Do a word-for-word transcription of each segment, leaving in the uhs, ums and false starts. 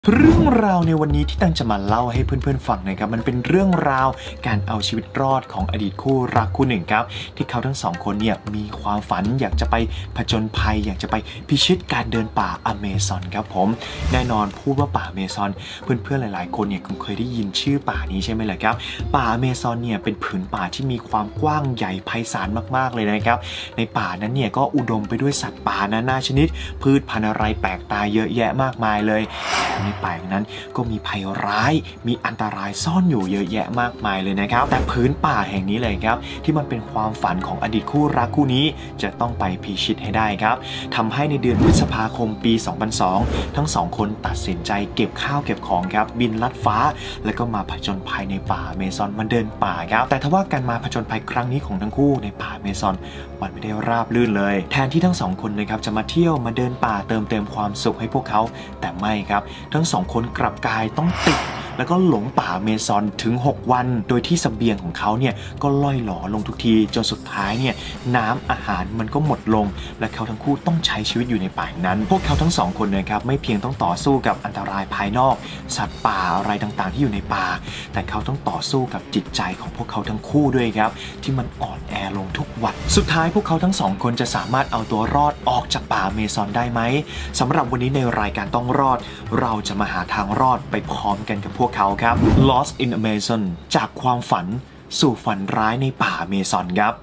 เรื่องราวในวันนี้ที่ตังจะมาเล่าให้เพื่อนๆฟังนะครับมันเป็นเรื่องราวการเอาชีวิตรอดของอดีตคู่รักคู่หนึ่งครับที่เขาทั้งสองคนเนี่ยมีความฝันอยากจะไปผจญภัยอยากจะไปพิชิตการเดินป่าอเมซอนครับผมแน่นอนพูดว่าป่าอเมซอนเพื่อนๆหลายๆคนเนี่ยคงเคยได้ยินชื่อป่านี้ใช่ไหมล่ะครับป่าอเมซอนเนี่ยเป็นผืนป่าที่มีความกว้างใหญ่ไพศาลมากๆเลยนะครับในป่านั้นเนี่ยก็อุดมไปด้วยสัตว์ป่านานาชนิดพืชพันธุ์อะไรแปลกตาเยอะแยะมากมายเลยในป่านั้นก็มีภัยร้ายมีอันตรายซ่อนอยู่เยอะแยะมากมายเลยนะครับแต่พื้นป่าแห่งนี้เลยครับที่มันเป็นความฝันของอดีตคู่รักคู่นี้จะต้องไปพิชิตให้ได้ครับทำให้ในเดือนพฤษภาคมปีสองพันสองทั้งสองคนตัดสินใจเก็บข้าวเก็บของครับบินลัดฟ้าแล้วก็มาผจญภัยในป่าเมซอนมาเดินป่าครับแต่ทว่าการมาผจญภัยครั้งนี้ของทั้งคู่ในป่าเมซอนมันไม่ได้ราบรื่นเลยแทนที่ทั้งสองคนนะครับจะมาเที่ยวมาเดินป่าเติมเต็มความสุขให้พวกเขาแต่ไม่ครับทั้งสองคนกลับกลายต้องติดแล้วก็หลงป่าเมซอนถึงหกวันโดยที่เสบียงของเขาเนี่ยก็ล่อยหลอลงทุกทีจนสุดท้ายเนี่ยน้ำอาหารมันก็หมดลงและเขาทั้งคู่ต้องใช้ชีวิตอยู่ในป่านั้นพวกเขาทั้งสองคนนะครับไม่เพียงต้องต่อสู้กับอันตรายภายนอกสัตว์ป่าอะไรต่างๆที่อยู่ในป่าแต่เขาต้องต่อสู้กับจิตใจของพวกเขาทั้งคู่ด้วยครับที่มันอ่อนแอลงทุกวันสุดท้ายพวกเขาทั้งสองคนจะสามารถเอาตัวรอดออกจากป่าเมซอนได้ไหมสำหรับวันนี้ในรายการต้องรอดเราจะมาหาทางรอดไปพร้อมกันกับพวกเขาครับ Lost in Amazon จากความฝันสู่ฝันร้ายในป่าเมซอนครับ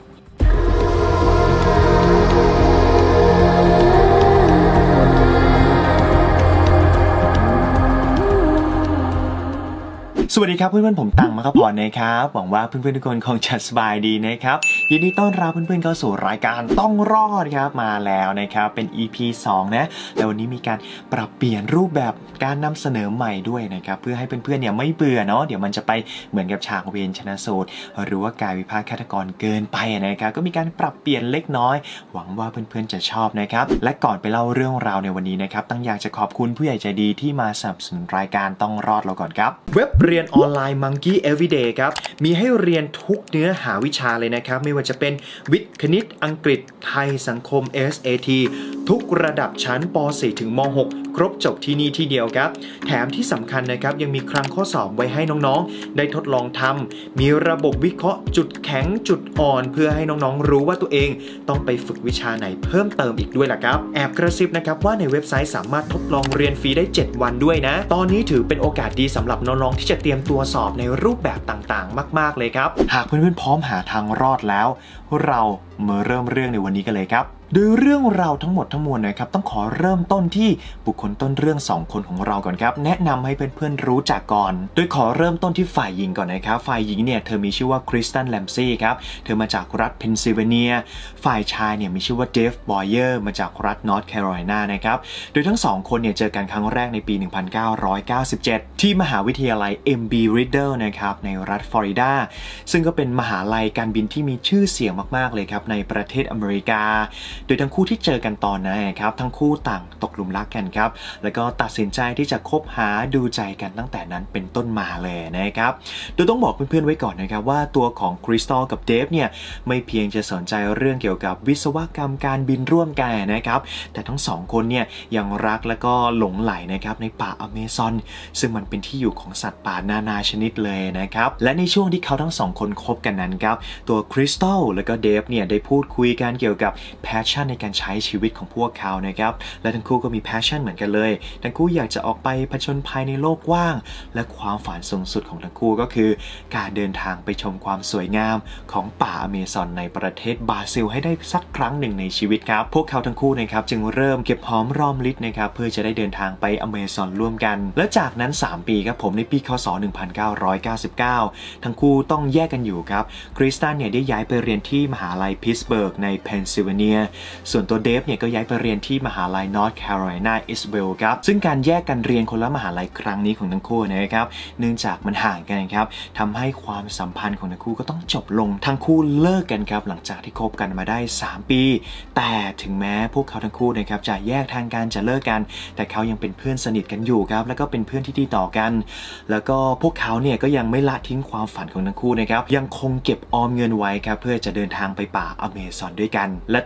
สวัสดีครับเพื่อนๆผมตังมาครับพรนะครับหวังว่าเพื่อนๆทุกคนคงจะสบายดีนะครับยินดีต้อนรับเพื่อนๆเข้าสู่รายการต้องรอดครับมาแล้วนะครับเป็น อี พี สองนะแล้ววันนี้มีการปรับเปลี่ยนรูปแบบการนำเสนอใหม่ด้วยนะครับเพื่อให้เพื่อนๆเนี่ยไม่เบื่อเนาะเดี๋ยวมันจะไปเหมือนกับฉากเวรชนะสูตรหรือว่าการวิพากษ์ฆาตกรเกินไปนะครับก็มีการปรับเปลี่ยนเล็กน้อยหวังว่าเพื่อนๆจะชอบนะครับและก่อนไปเล่าเรื่องราวในวันนี้นะครับตั้งอยากจะขอบคุณผู้ใหญ่ใจดีที่มาสนับสนุนรายการต้องรอดเราก่อนครับเว็บเรียนออนไลน์ Monkey Everyday ครับมีให้เรียนทุกเนื้อหาวิชาเลยนะครับไม่ว่าจะเป็นวิทย์คณิตอังกฤษไทยสังคม เอส เอ ที ทุกระดับชั้นป สี่ ถึงม หก ครบจบที่นี่ที่เดียวครับแถมที่สำคัญนะครับยังมีคลังข้อสอบไว้ให้น้องๆได้ทดลองทำมีระบบวิเคราะห์จุดแข็งจุดอ่อนเพื่อให้น้องๆรู้ว่าตัวเองต้องไปฝึกวิชาไหนเพิ่มเติมอีกด้วยล่ะครับแอบกระซิบนะครับว่าในเว็บไซต์สามารถทดลองเรียนฟรีได้เจ็ดวันด้วยนะตอนนี้ถือเป็นโอกาสดีสำหรับน้องๆที่จะเตรียมตัวสอบในรูปแบบต่างๆมากๆเลยครับหากเพื่อนๆพร้อมหาทางรอดแล้วเรามาเริ่มเรื่องในวันนี้กันเลยครับโดยเรื่องราวทั้งหมดทั้งมวลนะครับต้องขอเริ่มต้นที่บุคคลต้นเรื่องสองคนของเราก่อนครับแนะนำให้เพื่อนๆรู้จักก่อนโดยขอเริ่มต้นที่ฝ่ายหญิงก่อนนะครับฝ่ายหญิงเนี่ยเธอมีชื่อว่าคริสตันแลมซี่ครับเธอมาจากรัฐเพนซิลเวเนียฝ่ายชายเนี่ยมีชื่อว่าเดฟบอยเออร์มาจากรัฐนอร์ทแคโรไลนานะครับโดยทั้งสองคนเนี่ยเจอกันครั้งแรกในปีหนึ่งพันเก้าร้อยเก้าสิบเจ็ดที่มหาวิทยาลัย เอ็ม บี Riddle นะครับในรัฐฟลอริดาซึ่งก็เป็นมหาลัยการบินที่มีชื่อเสียงมากๆเลยครับในประเทศอเมริกาโดยทั้งคู่ที่เจอกันตอนนั้นครับทั้งคู่ต่างตกหลุมรักกันครับแล้วก็ตัดสินใจที่จะคบหาดูใจกันตั้งแต่นั้นเป็นต้นมาเลยนะครับโดยต้องบอกเพื่อนๆไว้ก่อนนะครับว่าตัวของคริสตัลกับเดฟเนี่ยไม่เพียงจะสนใจเรื่องเกี่ยวกับวิศวกรรมการบินร่วมกันนะครับแต่ทั้งสองคนเนี่ยยังรักและก็หลงไหลนะครับในป่าอเมซอนซึ่งมันเป็นที่อยู่ของสัตว์ป่านานาชนิดเลยนะครับและในช่วงที่เขาทั้งสองคนคบกันนั้นครับตัวคริสตัลและก็เดฟเนี่ยได้พูดคุยกันเกี่ยวกับแพชชั่นในการใช้ชีวิตของพวกเขานะครับและทั้งคู่ก็มีแพชชั่นเหมือนกันเลยทั้งคู่อยากจะออกไปผจญภัยในโลกกว้างและความฝันสูงสุดของทั้งคู่ก็คือการเดินทางไปชมความสวยงามของป่าอเมซอนในประเทศบราซิลให้ได้สักครั้งหนึ่งในชีวิตครับพวกเขาทั้งคู่นะครับจึงเริ่มเก็บหอมรอมริบนะครับเพื่อจะได้เดินทางไปอเมซอนร่วมกันและจากนั้นสามปีครับผมในปีคศหนึ่งพันเก้าร้อยเก้าสิบเก้าทั้งคู่ต้องแยกกันอยู่ครับคริสตันเนี่ยได้ย้ายไปเรียนที่มหาลัยพิตต์สเบิร์กในเพนซิลเวเนียส่วนตัวเดฟเนี่ยก็ย้ายไปเรียนที่มหาลัยนอร์ทแคโรไลนาอิสเวลครับซึ่งการแยกกันเรียนคนละมหาลัยครั้งนี้ของทั้งคู่นะครับเนื่องจากมันห่างกันครับทำให้ความสัมพันธ์ของทั้งคู่ก็ต้องจบลงทั้งคู่เลิกกันครับหลังจากที่คบกันมาได้สามปีแต่ถึงแม้พวกเขาทั้งคู่นะครับจะแยกทางกันจะเลิกกันแต่เขายังเป็นเพื่อนสนิทกันอยู่ครับแล้วก็เป็นเพื่อนที่ดีต่อกันแล้วก็พวกเขาเนี่ยก็ยังไม่ละทิ้งความฝันของทั้งคู่นะครับยังคงเก็บออมเงินไว้ครับเพื่อจะเดินทางไปป่าอเมซอนด้วยกันและต้องขอแส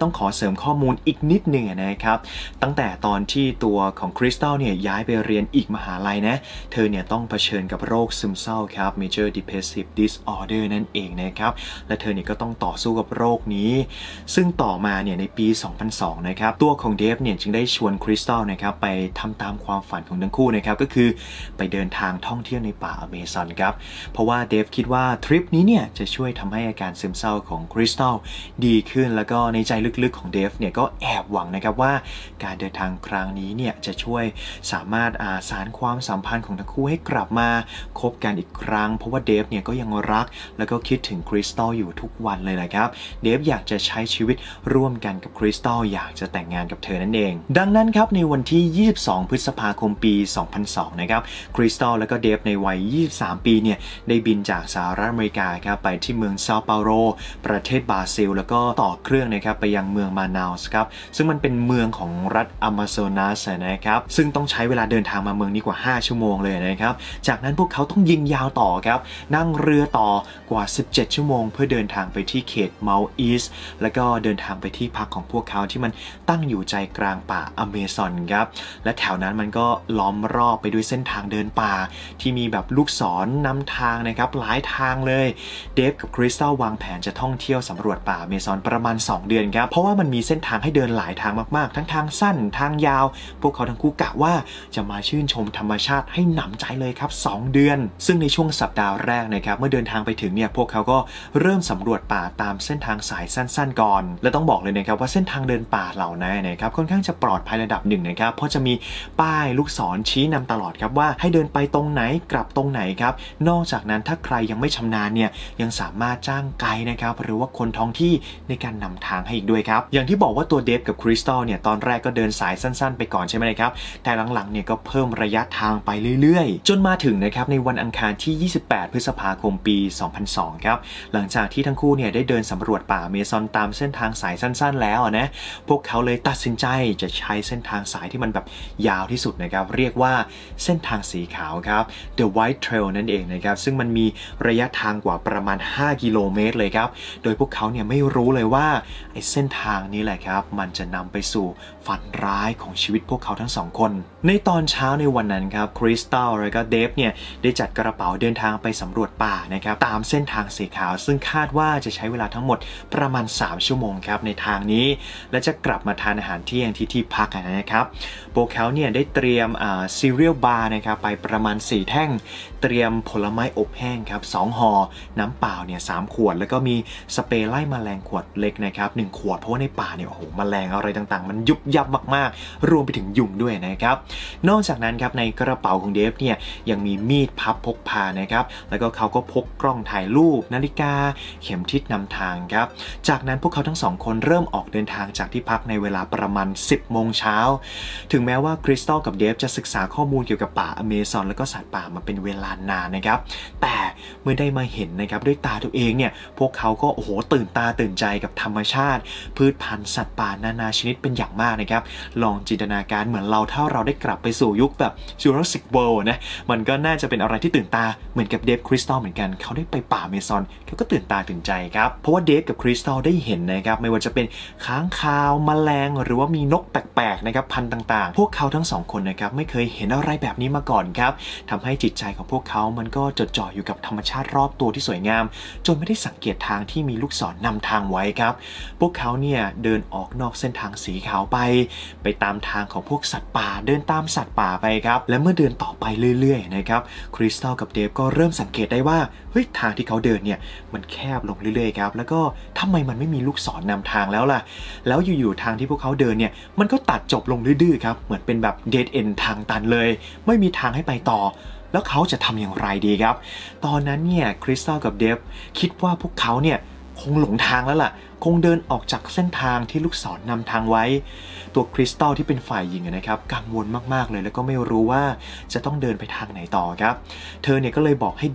ริมข้อมูลอีกนิดหนึ่งนะครับตั้งแต่ตอนที่ตัวของคริสตัลเนี่ยย้ายไปเรียนอีกมหาลัยนะเธอเนี่ยต้องเผชิญกับโรคซึมเศร้าครับ Major Depressive Disorder นั่นเองนะครับและเธอเนี่ยก็ต้องต่อสู้กับโรคนี้ซึ่งต่อมาเนี่ยในปีสองพันสองนะครับตัวของเดฟเนี่ยจึงได้ชวนคริสตัลนะครับไปทำตามความฝันของทั้งคู่นะครับก็คือไปเดินทางท่องเที่ยวในป่าอเมซอนครับเพราะว่าเดฟคิดว่าทริปนี้เนี่ยจะช่วยทำให้อาการซึมเศร้าของคริสตัลดีขึ้นแล้วก็ในใจลึกๆของเดฟเนี่ยก็แอบหวังนะครับว่าการเดินทางครั้งนี้เนี่ยจะช่วยสามารถอาสานความสัมพันธ์ของทั้งคู่ให้กลับมาคบกันอีกครั้งเพราะว่าเดฟเนี่ยก็ยังรักแล้วก็คิดถึงคริสตัลอยู่ทุกวันเลยนะครับเดฟอยากจะใช้ชีวิตร่วมกันกับคริสตัลอยากจะแต่งงานกับเธอนั่นเองดังนั้นครับในวันที่ยี่สิบสองพฤษภาคมปีสองพันสองนะครับคริสตัลแล้วก็เดฟในวัยยี่สิบสามปีเนี่ยได้บินจากสหรัฐอเมริกาครับไปที่เมืองเซาเปาโลประเทศบราซิลแล้วก็ต่อเครื่องนะครับไปยังเมืองมานาสครับซึ่งมันเป็นเมืองของรัฐอเมซอนัสนะครับซึ่งต้องใช้เวลาเดินทางมาเมืองนี้กว่าห้าชั่วโมงเลยนะครับจากนั้นพวกเขาต้องยิงยาวต่อครับนั่งเรือต่อกว่าสิบเจ็ดชั่วโมงเพื่อเดินทางไปที่เขตเมาท์อีสต์แล้วก็เดินทางไปที่พักของพวกเขาที่มันตั้งอยู่ใจกลางป่าอเมซอนครับและแถวนั้นมันก็ล้อมรอบไปด้วยเส้นทางเดินป่าที่มีแบบลูกศรนำทางนะครับหลายทางเลยเดฟกับคริสตัลวางแผนจะท่องเที่ยวสำรวจป่าอเมซอนประมาณสองเดือนครับเพราะว่ามันมีเส้นทางให้เดินหลายทางมากๆทั้งทางสั้นทางยาวพวกเขาทั้งคู่กะว่าจะมาชื่นชมธรรมชาติให้หนำใจเลยครับสองเดือนซึ่งในช่วงสัปดาห์แรกนะครับเมื่อเดินทางไปถึงเนี่ยพวกเขาก็เริ่มสำรวจป่าตามเส้นทางสายสั้นๆก่อนและต้องบอกเลยนะครับว่าเส้นทางเดินป่าเหล่านั้นนะครับค่อนข้างจะปลอดภัยระดับหนึ่งนะครับเพราะจะมีป้ายลูกศรชี้นำตลอดครับว่าให้เดินไปตรงไหนกลับตรงไหนครับนอกจากนั้นถ้าใครยังไม่ชำนาญเนี่ยยังสามารถจ้างไกด์นะครับหรือว่าคนท้องที่ในการนำทางให้อีกด้วยครับอย่างที่บอกว่าตัวเดฟกับคริสตัลเนี่ยตอนแรกก็เดินสายสั้นๆไปก่อนใช่ไหมครับแต่หลังๆเนี่ยก็เพิ่มระยะทางไปเรื่อยๆจนมาถึงนะครับในวันอังคารที่ยี่สิบแปดพฤษภาคมปีสองพันสองครับหลังจากที่ทั้งคู่เนี่ยได้เดินสำรวจป่าอเมซอนตามเส้นทางสายสั้นๆแล้วนะพวกเขาเลยตัดสินใจจะใช้เส้นทางสายที่มันแบบยาวที่สุดนะครับเรียกว่าเส้นทางสีขาวครับ The White Trail นั่นเองนะครับซึ่งมันมีระยะทางกว่าประมาณห้ากิโลเมตรเลยครับโดยพวกเขาเนี่ยไม่รู้เลยว่าไอ้เส้นทางนี้แหละครับมันจะนำไปสู่ฝันร้ายของชีวิตพวกเขาทั้งสองคนในตอนเช้าในวันนั้นครับคริสตัลและก็เดฟเนี่ยได้จัดกระเป๋าเดินทางไปสำรวจป่านะครับตามเส้นทางสีขาวซึ่งคาดว่าจะใช้เวลาทั้งหมดประมาณสามชั่วโมงครับในทางนี้และจะกลับมาทานอาหารเที่ยงที่ที่พักนะครับพวกเขาเนี่ยได้เตรียมอ่าซีเรียลบาร์นะครับไปประมาณสี่แท่งเตรียมผลไม้อบแห้งครับสองห่อน้ำเปล่าเนี่ยสามขวดแล้วก็มีสเปรย์ไล่แมลงขวดเล็กนะครับหนึ่งขวดเพราะว่าในป่าเนี่ยโอ้โหแมลงอะไรต่างๆมันยุบยับมากๆรวมไปถึงยุงด้วยนะครับนอกจากนั้นครับในกระเป๋าของเดฟเนี่ยยังมีมีดพับพกพานะครับแล้วก็เขาก็พกกล้องถ่ายรูปนาฬิกาเข็มทิศนำทางครับจากนั้นพวกเขาทั้งสองคนเริ่มออกเดินทางจากที่พักในเวลาประมาณสิบโมงเช้าถึงแม้ว่าคริสตัลกับเดฟจะศึกษาข้อมูลเกี่ยวกับป่าอเมซอนแล้วก็สัตว์ป่ามาเป็นเวลานานนะครับแต่เมื่อได้มาเห็นนะครับด้วยตาตัวเองเนี่ยพวกเขาก็โอ้โหตื่นตาตื่นใจกับธรรมชาติพืชพันธุ์สัตว์ป่านานาชนิดเป็นอย่างมากนะครับลองจินตนาการเหมือนเราถ้าเราได้กลับไปสู่ยุคแบบจูราสสิกเวิลด์นะมันก็น่าจะเป็นอะไรที่ตื่นตาเหมือนกับเดฟคริสตัลเหมือนกันเขาได้ไปป่าอเมซอนเขาก็ตื่นตาตื่นใจครับเพราะว่าเดฟกับคริสตัลได้เห็นนะครับไม่ว่าจะเป็นค้างคาวแมลงหรือว่ามีนกแปลกๆนะครับพันธุ์ต่างๆพวกเขาทั้งสองคนนะครับไม่เคยเห็นอะไรแบบนี้มาก่อนครับทำให้จิตใจของพวกเขามันก็จดจ่ออยู่กับธรรมชาติรอบตัวที่สวยงามจนไม่ได้สังเกตทางที่มีลูกศรนำทางไว้ครับพวกเขาเนี่ยเดินออกนอกเส้นทางสีขาวไปไปตามทางของพวกสัตว์ป่าเดินตามสัตว์ป่าไปครับและเมื่อเดินต่อไปเรื่อยๆนะครับคริสตัลกับเดฟก็เริ่มสังเกตได้ว่าเฮ้ยทางที่เขาเดินเนี่ยมันแคบลงเรื่อยๆครับแล้วก็ทำไมมันไม่มีลูกศรนำทางแล้วล่ะแล้วอยู่ๆทางที่พวกเขาเดินเนี่ยมันก็ตัดจบลงดื้อๆครับเหมือนเป็นแบบเดดเอนด์ทางตันเลยไม่มีทางให้ไปต่อแล้วเขาจะทำอย่างไรดีครับตอนนั้นเนี่ยคริสตัลกับเดฟคิดว่าพวกเขาเนี่ยคงหลงทางแล้วล่ะคงเดินออกจากเส้นทางที่ลูกศรนำทางไว้ตัวคริสตัลที่เป็นฝ่ายหญิงนะครับกังวลมากๆเลยแล้วก็ไม่รู้ว่าจะต้องเดินไปทางไหนต่อครับเธอเนี่ยก็เลยบอกให้เดฟ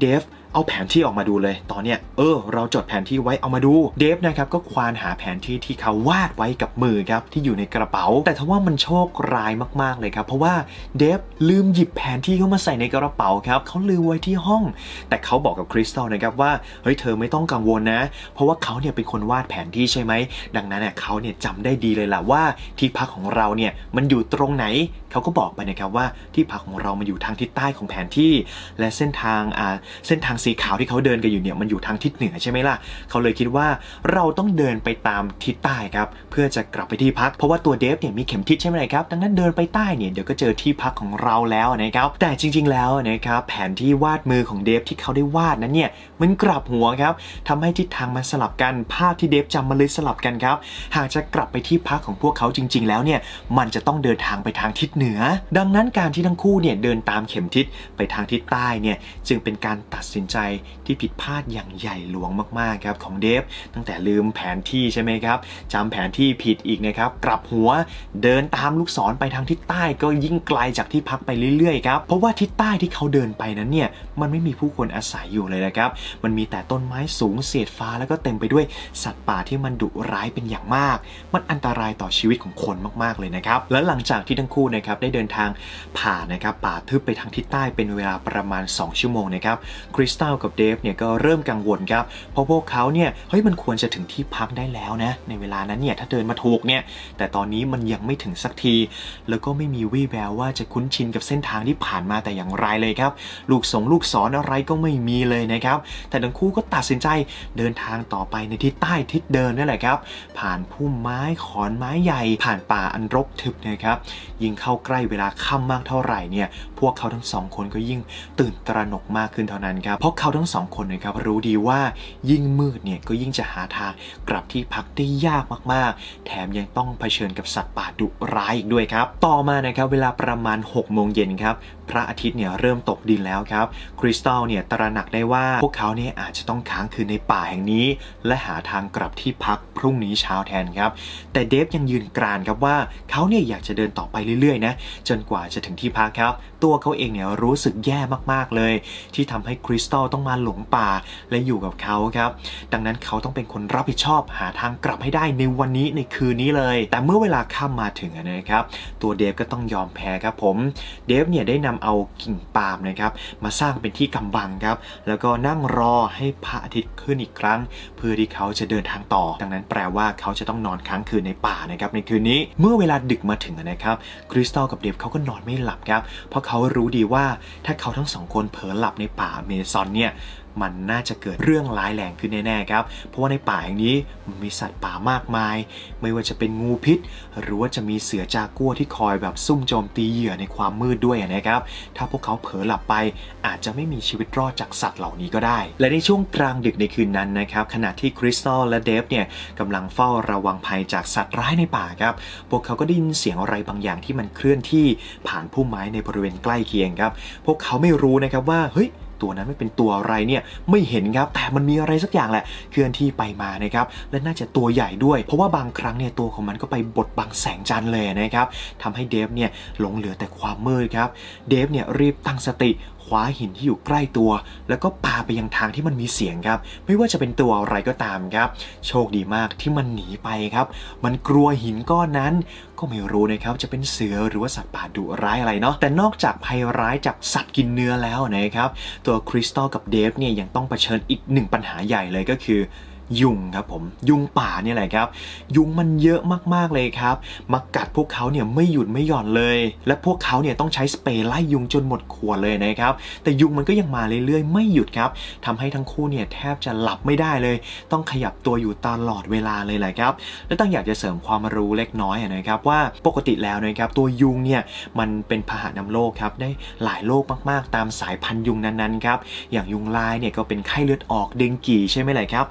เอาแผนที่ออกมาดูเลยตอนเนี้ยเออเราจดแผนที่ไว้เอามาดูเดฟนะครับก็ควานหาแผนที่ที่เขาวาดไว้กับมือครับที่อยู่ในกระเป๋าแต่ทว่ามันโชคร้ายมากๆเลยครับเพราะว่าเดฟลืมหยิบแผนที่เข้ามาใส่ในกระเป๋าครับเขาลืมไว้ที่ห้องแต่เขาบอกกับคริสตัลนะครับว่าเฮ้ยเธอไม่ต้องกังวลนะเพราะว่าเขาเนี่ยเป็นคนวาดแผนที่ใช่ไหมดังนั้นเนี่ยเขาเนี่ยจำได้ดีเลยล่ะว่าที่พักของเราเนี่ยมันอยู่ตรงไหนเขาก็บอกไปนะครับว่าที่พักของเรามันอยู่ทางทิศใต้ของแผนที่และเส้นทางอ่าเส้นทางสีขาวที่เขาเดินกันอยู่เนี่ยมันอยู่ทางทิศเหนือใช่ไหมล่ะเขาเลยคิดว่าเราต้องเดินไปตามทิศใต้ครับเพื่อจะกลับไปที่พักเพราะว่าตัวเดฟเนี่ยมีเข็มทิศใช่ไหมครับดังนั้นเดินไปใต้เนี่ยเดี๋ยวก็เจอที่พักของเราแล้วนะครับแต่จริงๆแล้วนะครับแผนที่วาดมือของเดฟที่เขาได้วาดนั้นเนี่ยมันกลับหัวครับทำให้ทิศทางมันสลับกันภาพที่เดฟจำมันเลยสลับกันครับหากจะกลับไปที่พักของพวกเขาจริงๆแล้วเนี่ยมันจะต้องเดินทางไปทางทิศเหนือดังนั้นการที่ทั้งคู่เนี่ยเดินตามเข็มทิศไปทางทิศใต้เนี่ยจึงเป็นการตัดสินใจที่ผิดพลาดอย่างใหญ่หลวงมากๆครับของเดฟตั้งแต่ลืมแผนที่ใช่ไหมครับจำแผนที่ผิดอีกนะครับกลับหัวเดินตามลูกศรไปทางทิศใต้ก็ยิ่งไกลจากที่พักไปเรื่อยๆครับเพราะว่าทิศใต้ที่เขาเดินไปนั้นเนี่ยมันไม่มีผู้คนอาศัยอยู่เลยนะครับมันมีแต่ต้นไม้สูงเสียดฟ้าแล้วก็เต็มไปด้วยสัตว์ป่าที่มันดุร้ายเป็นอย่างมากมันอันตรายต่อชีวิตของคนมากๆเลยนะครับและหลังจากที่ทั้งคู่นะครับได้เดินทางผ่านนะครับป่าทึบไปทางทิศใต้เป็นเวลาประมาณสองชั่วโมงนะครับคริสตัลกับเดฟเนี่ยก็เริ่มกังวลครับเพราะพวกเขาเนี่ยเฮ้ยมันควรจะถึงที่พักได้แล้วนะในเวลานั้นเนี่ยถ้าเดินมาถูกเนี่ยแต่ตอนนี้มันยังไม่ถึงสักทีแล้วก็ไม่มีวี่แววว่าจะคุ้นชินกับเส้นทางที่ผ่านมาแต่อย่างไรเลยครับลูกศรลูกศรอะไรก็ไม่มีเลยนะครับแต่ทั้งคู่ก็ตัดสินใจเดินทางต่อไปในทิศใต้ทิศเดิมนั่นแหละครับผ่านพุ่มไม้ขอนไม้ใหญ่ผ่านป่าอันรกทึบนะครับยิ่งเข้าใกล้เวลาค่ำมากเท่าไหร่เนี่ยพวกเขาทั้งสองคนก็ยิ่งตื่นตระหนกมากขึ้นเท่านั้นครับเพราะเขาทั้งสองคนนะครับรู้ดีว่ายิ่งมืดเนี่ยก็ยิ่งจะหาทางกลับที่พักได้ยากมากๆแถมยังต้องเผชิญกับสัตว์ป่าดุร้ายอีกด้วยครับต่อมานะครับเวลาประมาณหกโมงเย็นครับพระอาทิตย์เนี่ยเริ่มตกดินแล้วครับคริสตัลเนี่ยตระหนักได้ว่าพวกเขาเนี่ยอาจจะต้องค้างคืนในป่าแห่งนี้และหาทางกลับที่พักพรุ่งนี้เช้าแทนครับแต่เดฟยังยืนกรานครับว่าเขาเนี่ยอยากจะเดินต่อไปเรื่อยๆนะจนกว่าจะถึงที่พักครับตัวเขาเองเนี่ยรู้สึกแย่มากๆเลยที่ทำให้คริสตัลต้องมาหลงป่าและอยู่กับเขาครับดังนั้นเขาต้องเป็นคนรับผิดชอบหาทางกลับให้ได้ในวันนี้ในคืนนี้เลยแต่เมื่อเวลาค่ำมาถึงนะครับตัวเดฟก็ต้องยอมแพ้ครับผมเดฟเนี่ยได้นำเอากิ่งปาล์มนะครับมาสร้างเป็นที่กำบังครับแล้วก็นั่งรอให้พระอาทิตย์ขึ้นอีกครั้งเพื่อที่เขาจะเดินทางต่อดังนั้นแปลว่าเขาจะต้องนอนค้างคืนในป่านะครับในคืนนี้เมื่อเวลาดึกมาถึงนะครับคริสตัลกับเดฟเขาก็นอนไม่หลับครับเพราะเขารู้ดีว่าถ้าเขาทั้งสองคนเผลอหลับในป่าอเมซอนเนี่ยมันน่าจะเกิดเรื่องร้ายแรงขึ้นแน่ๆครับเพราะว่าในป่าแห่งนี้มันมีสัตว์ป่ามากมายไม่ว่าจะเป็นงูพิษหรือว่าจะมีเสือจากัวที่คอยแบบซุ่มโจมตีเหยื่อในความมืดด้วยนะครับถ้าพวกเขาเผลอหลับไปอาจจะไม่มีชีวิตรอดจากสัตว์เหล่านี้ก็ได้และในช่วงกลางดึกในคืนนั้นนะครับขณะที่คริสตัลและเดฟเนี่ยกำลังเฝ้าระวังภัยจากสัตว์ร้ายในป่าครับพวกเขาก็ได้ยินเสียงอะไรบางอย่างที่มันเคลื่อนที่ผ่านพุ่มไม้ในบริเวณใกล้เคียงครับพวกเขาไม่รู้นะครับว่าเฮ้ยตัวนั้นไม่เป็นตัวอะไรเนี่ยไม่เห็นครับแต่มันมีอะไรสักอย่างแหละเคลื่อนที่ไปมานะครับและน่าจะตัวใหญ่ด้วยเพราะว่าบางครั้งเนี่ยตัวของมันก็ไปบดบังแสงจันทร์เลยนะครับทำให้เดฟเนี่ยหลงเหลือแต่ความมืดครับเดฟเนี่ยรีบตั้งสติคว้าหินที่อยู่ใกล้ตัวแล้วก็ปาไปยังทางที่มันมีเสียงครับไม่ว่าจะเป็นตัวอะไรก็ตามครับโชคดีมากที่มันหนีไปครับมันกลัวหินก้อนนั้นก็ไม่รู้นะครับจะเป็นเสือหรือว่าสัตว์ป่าดุร้ายอะไรเนาะแต่นอกจากภัยร้ายจากสัตว์กินเนื้อแล้วนะครับตัวคริสตัลกับเดฟเนี่ยยังต้องเผชิญอีกหนึ่งปัญหาใหญ่เลยก็คือยุงครับผมยุงป่าเนี่ยแหละครับยุงมันเยอะมากๆเลยครับมากัดพวกเขาเนี่ยไม่หยุดไม่หย่อนเลยและพวกเขาเนี่ยต้องใช้สเปรย์ไล่ยุงจนหมดขวดเลยนะครับแต่ยุงมันก็ยังมาเรื่อยๆไม่หยุดครับทำให้ทั้งคู่เนี่ยแทบจะหลับไม่ได้เลยต้องขยับตัวอยู่ตลอดเวลาเลยแหละครับและต้องอยากจะเสริมความรู้เล็กน้อยนะครับว่าปกติแล้วนะครับตัวยุงเนี่ยมันเป็นพาหะนำโรคครับได้หลายโรคมากๆตามสายพันธุ์ยุงนั้นๆครับอย่างยุงลายเนี่ยก็เป็นไข้เลือดออกเดงกีใช่ไหมล่ะครับแต่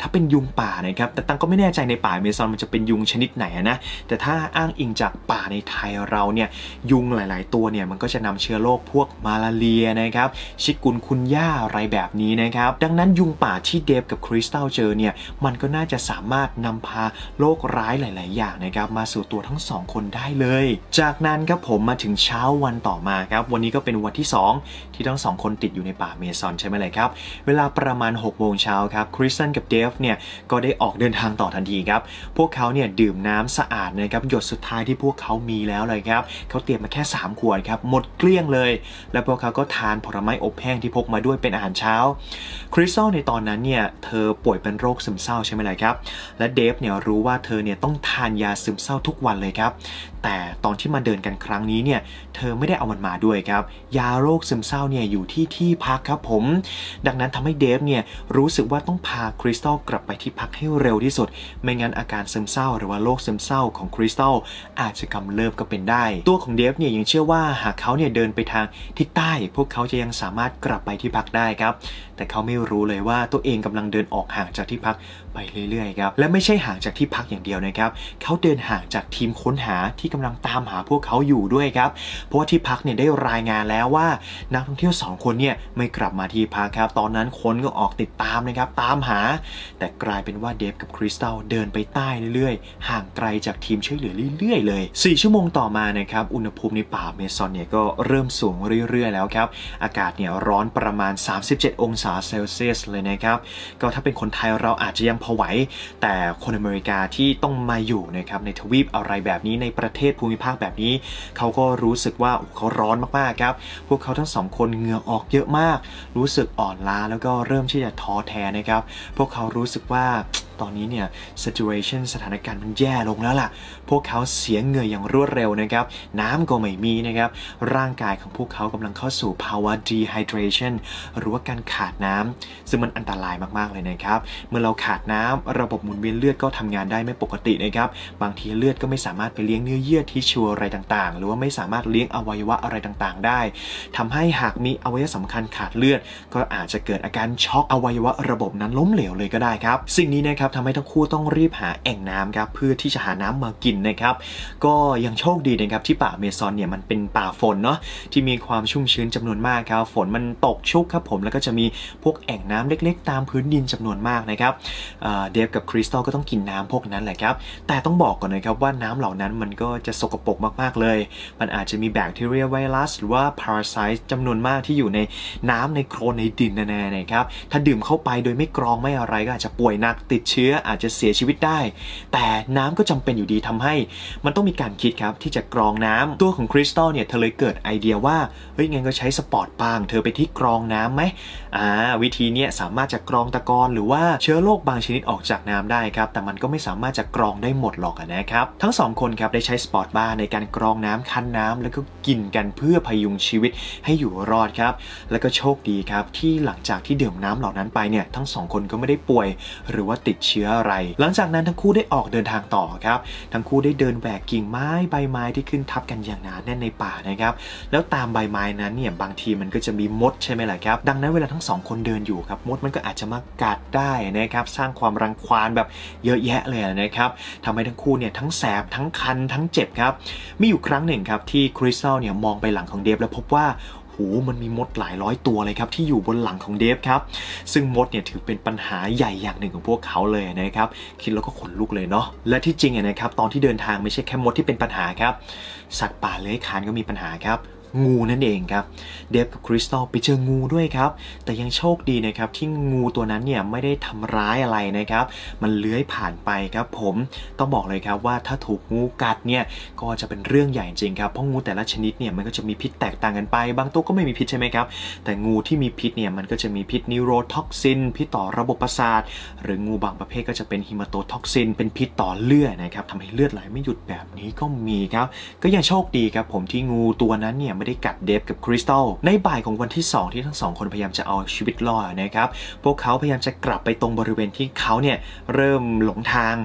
ถ้าเป็นยุงป่านะครับแต่ตังก็ไม่แน่ใจในป่าอเมซอนมันจะเป็นยุงชนิดไหนนะแต่ถ้าอ้างอิงจากป่าในไทยเราเนี่ยยุงหลายๆตัวเนี่ยมันก็จะนำเชื้อโรคพวกมาลาเรียนะครับชิกุนคุนย่าอะไรแบบนี้นะครับดังนั้นยุงป่าที่เดฟกับคริสตัลเจอเนี่ยมันก็น่าจะสามารถนำพาโรคร้ายหลายๆอย่างนะครับมาสู่ตัวทั้งสองคนได้เลยจากนั้นครับผมมาถึงเช้าวันต่อมาครับวันนี้ก็เป็นวันที่สองที่ทั้งสองคนติดอยู่ในป่าเมซอนใช่ไหมเลยครับเวลาประมาณหกโมงเช้าครับคริสตัลกับเดฟเนี่ยก็ได้ออกเดินทางต่อทันทีครับพวกเขาเนี่ยดื่มน้ำสะอาดนะครับหยดสุดท้ายที่พวกเขามีแล้วเลยครับเขาเตรียมมาแค่สามขวดครับหมดเกลี้ยงเลยแล้วพวกเขาก็ทานผลไม้อบแห้งที่พกมาด้วยเป็นอาหารเช้าคริสตัลในตอนนั้นเนี่ยเธอป่วยเป็นโรคซึมเศร้าใช่ไหมเลยครับและเดฟเนี่ยรู้ว่าเธอเนี่ยต้องทานยาซึมเศร้าทุกวันเลยครับแต่ตอนที่มาเดินกันครั้งนี้เนี่ยเธอไม่ได้เอามันมาด้วยครับยาโรคซึมเศร้าเนี่ยอยู่ที่ที่พักครับผมดังนั้นทำให้เดฟเนี่ยรู้สึกว่าต้องพาคริสตัลกลับไปที่พักให้เร็วที่สุดไม่งั้นอาการซึมเศร้าหรือว่าโรคซึมเศร้าของคริสตัลอาจจะกำเริบก็เป็นได้ตัวของเดฟเนี่ยยังเชื่อว่าหากเขาเนี่ยเดินไปทางทิศใต้พวกเขาจะยังสามารถกลับไปที่พักได้ครับแต่เขาไม่รู้เลยว่าตัวเองกำลังเดินออกห่างจากที่พักไปเรื่อยๆครับและไม่ใช่ห่างจากที่พักอย่างเดียวนะครับเขาเดินห่างจากทีมค้นหาที่กำลังตามหาพวกเขาอยู่ด้วยครับเพราะว่าที่พักเนี่ยได้รายงานแล้วว่านักท่องเที่ยวสองคนเนี่ยไม่กลับมาที่พักครับตอนนั้นคนก็ออกติดตามนะครับตามหาแต่กลายเป็นว่าเดฟกับคริสตัลเดินไปใต้เรื่อยๆห่างไกลจากทีมช่วยเหลือเรื่อยๆเลยสี่ชั่วโมงต่อมานะครับอุณหภูมิในป่าเมซอนเนี่ยก็เริ่มสูงเรื่อยๆแล้วครับอากาศเนี่ยร้อนประมาณสามสิบเจ็ดองศาเซลเซียสเลยนะครับก็ถ้าเป็นคนไทยเราอาจจะยังพอไหวแต่คนอเมริกาที่ต้องมาอยู่นะครับในทวีปอะไรแบบนี้ในประเทศภูมิภาคแบบนี้เขาก็รู้สึกว่าเขาร้อนมากๆครับพวกเขาทั้งสองคนเหงื่อออกเยอะมากรู้สึกอ่อนล้าแล้วก็เริ่มที่จะท้อแท้นะครับพวกเขารู้สึกว่าตอนนี้เนี่ย situation สถานการณ์มันแย่ลงแล้วล่ะพวกเขาเสียเหงื่ออย่างรวดเร็วนะครับน้ำก็ไม่มีนะครับร่างกายของพวกเขากำลังเข้าสู่ภาวะ dehydration หรือว่าการขาดน้ำซึ่งมันอันตรายมากๆเลยนะครับเมื่อเราขาดน้ำระบบหมุนเวียนเลือดก็ทำงานได้ไม่ปกตินะครับบางทีเลือดก็ไม่สามารถไปเลี้ยงเนื้อเยื่อทิชชูอะไรต่างๆหรือว่าไม่สามารถเลี้ยงอวัยวะอะไรต่างๆได้ทำให้หากมีอวัยวะสำคัญขาดเลือดก็อาจจะเกิดอาการช็อกอวัยวะระบบนั้นล้มเหลวเลยก็ได้ครับสิ่งนี้นะครับทำให้ทั้งคู่ต้องรีบหาแอ่งน้ำครับเพื่อที่จะหาน้ำมากินนะครับก็ยังโชคดีนะครับที่ป่าอเมซอนเนี่ยมันเป็นป่าฝนเนาะที่มีความชุ่มชื้นจำนวนมากครับฝนมันตกชุกครับผมแล้วก็จะมีพวกแอ่งน้ำเล็กๆตามพื้นดินจำนวนมากนะครับเดฟกับคริสตัลก็ต้องกินน้ำพวกนั้นแหละครับแต่ต้องบอกก่อนนะครับว่าน้ำเหล่านั้นมันก็จะสกปรกมากๆเลยมันอาจจะมีแบคทีเรียไวรัสหรือว่าพาราไซต์จำนวนมากที่อยู่ในน้ำในโคลนในดินแน่ๆนะครับถ้าดื่มเข้าไปโดยไม่กรองไม่อะไรก็อาจจะป่วยหนักติดเชื้ออาจจะเสียชีวิตได้แต่น้ำก็จำเป็นอยู่ดีทำให้มันต้องมีการคิดครับที่จะกรองน้ำตัวของคริสตัลเนี่ยเธอเลยเกิดไอเดียว่าเฮ้ยงั้นก็ใช้สปอร์ตบางเธอไปที่กรองน้ำไหมอ่าวิธีนี้สามารถจะกรองตะกอนหรือว่าเชื้อโรคบางชนิดออกจากน้ำได้ครับแต่มันก็ไม่สามารถจะกรองได้หมดหรอกนะครับทั้งสองคนครับได้ใช้สปอร์ตบาร์ในการกรองน้ำคั้นน้ำแล้วก็กินกันเพื่อพยุงชีวิตให้อยู่รอดครับแล้วก็โชคดีครับที่หลังจากที่ดื่มน้ำเหล่านั้นไปเนี่ยทั้งสองคนก็ไม่ได้ป่วยหรือว่าติดเชื้ออะไรหลังจากนั้นทั้งคู่ได้ออกเดินทางต่อครับทั้งคู่ได้เดินแหวกกิ่งไม้ใบไม้ที่ขึ้นทับกันอย่างหนาแน่นในป่านะครับแล้วตามใบไม้นั้นเนี่ยบางทีมันก็จะมีมดใช่ไหมล่ะครับดังนั้นเวลาทั้งสองคนเดินอยู่ครับมดมันก็อาจจะมากัดได้นะครับสร้างความรังควานแบบเยอะแยะเลยนะครับทำให้ทั้งคู่เนี่ยทั้งแสบทั้งคันทั้งเจ็บครับมีอยู่ครั้งหนึ่งครับที่คริสตัลเนี่ยมองไปหลังของเดฟแล้วพบว่าโหมันมีมดหลายร้อยตัวเลยครับที่อยู่บนหลังของเดฟครับซึ่งมดเนี่ยถือเป็นปัญหาใหญ่อย่างหนึ่งของพวกเขาเลยนะครับคิดแล้วก็ขนลุกเลยเนาะและที่จริงนะครับตอนที่เดินทางไม่ใช่แค่มดที่เป็นปัญหาครับสัตว์ป่าเลื้อยคลานก็มีปัญหาครับงูนั่นเองครับเดฟกับคริสตัลไปเจองูด้วยครับแต่ยังโชคดีนะครับที่งูตัวนั้นเนี่ยไม่ได้ทำร้ายอะไรนะครับมันเลื้อยผ่านไปครับผมต้องบอกเลยครับว่าถ้าถูกงูกัดเนี่ยก็จะเป็นเรื่องใหญ่จริงครับเพราะงูแต่ละชนิดเนี่ยมันก็จะมีพิษแตกต่างกันไปบางตัวก็ไม่มีพิษใช่ไหมครับแต่งูที่มีพิษเนี่ยมันก็จะมีพิษนิโรท็อกซินพิษต่อระบบประสาทหรืองูบางประเภทก็จะเป็นฮิมาโตท็อกซินเป็นพิษต่อเลือดนะครับทำให้เลือดไหลไม่หยุดแบบนี้ก็มีครับก็ยังโชคดีครับผมที่งูตัวนั้นเนี่ยไม่ได้กัดเดฟกับคริสตัลในบ่ายของวันที่สองที่ทั้งสองคนพยายามจะเอาชีวิตรอดนะครับพวกเขาพยายามจะกลับไปตรงบริเวณที่เขาเนี่ยเริ่มหลงทาง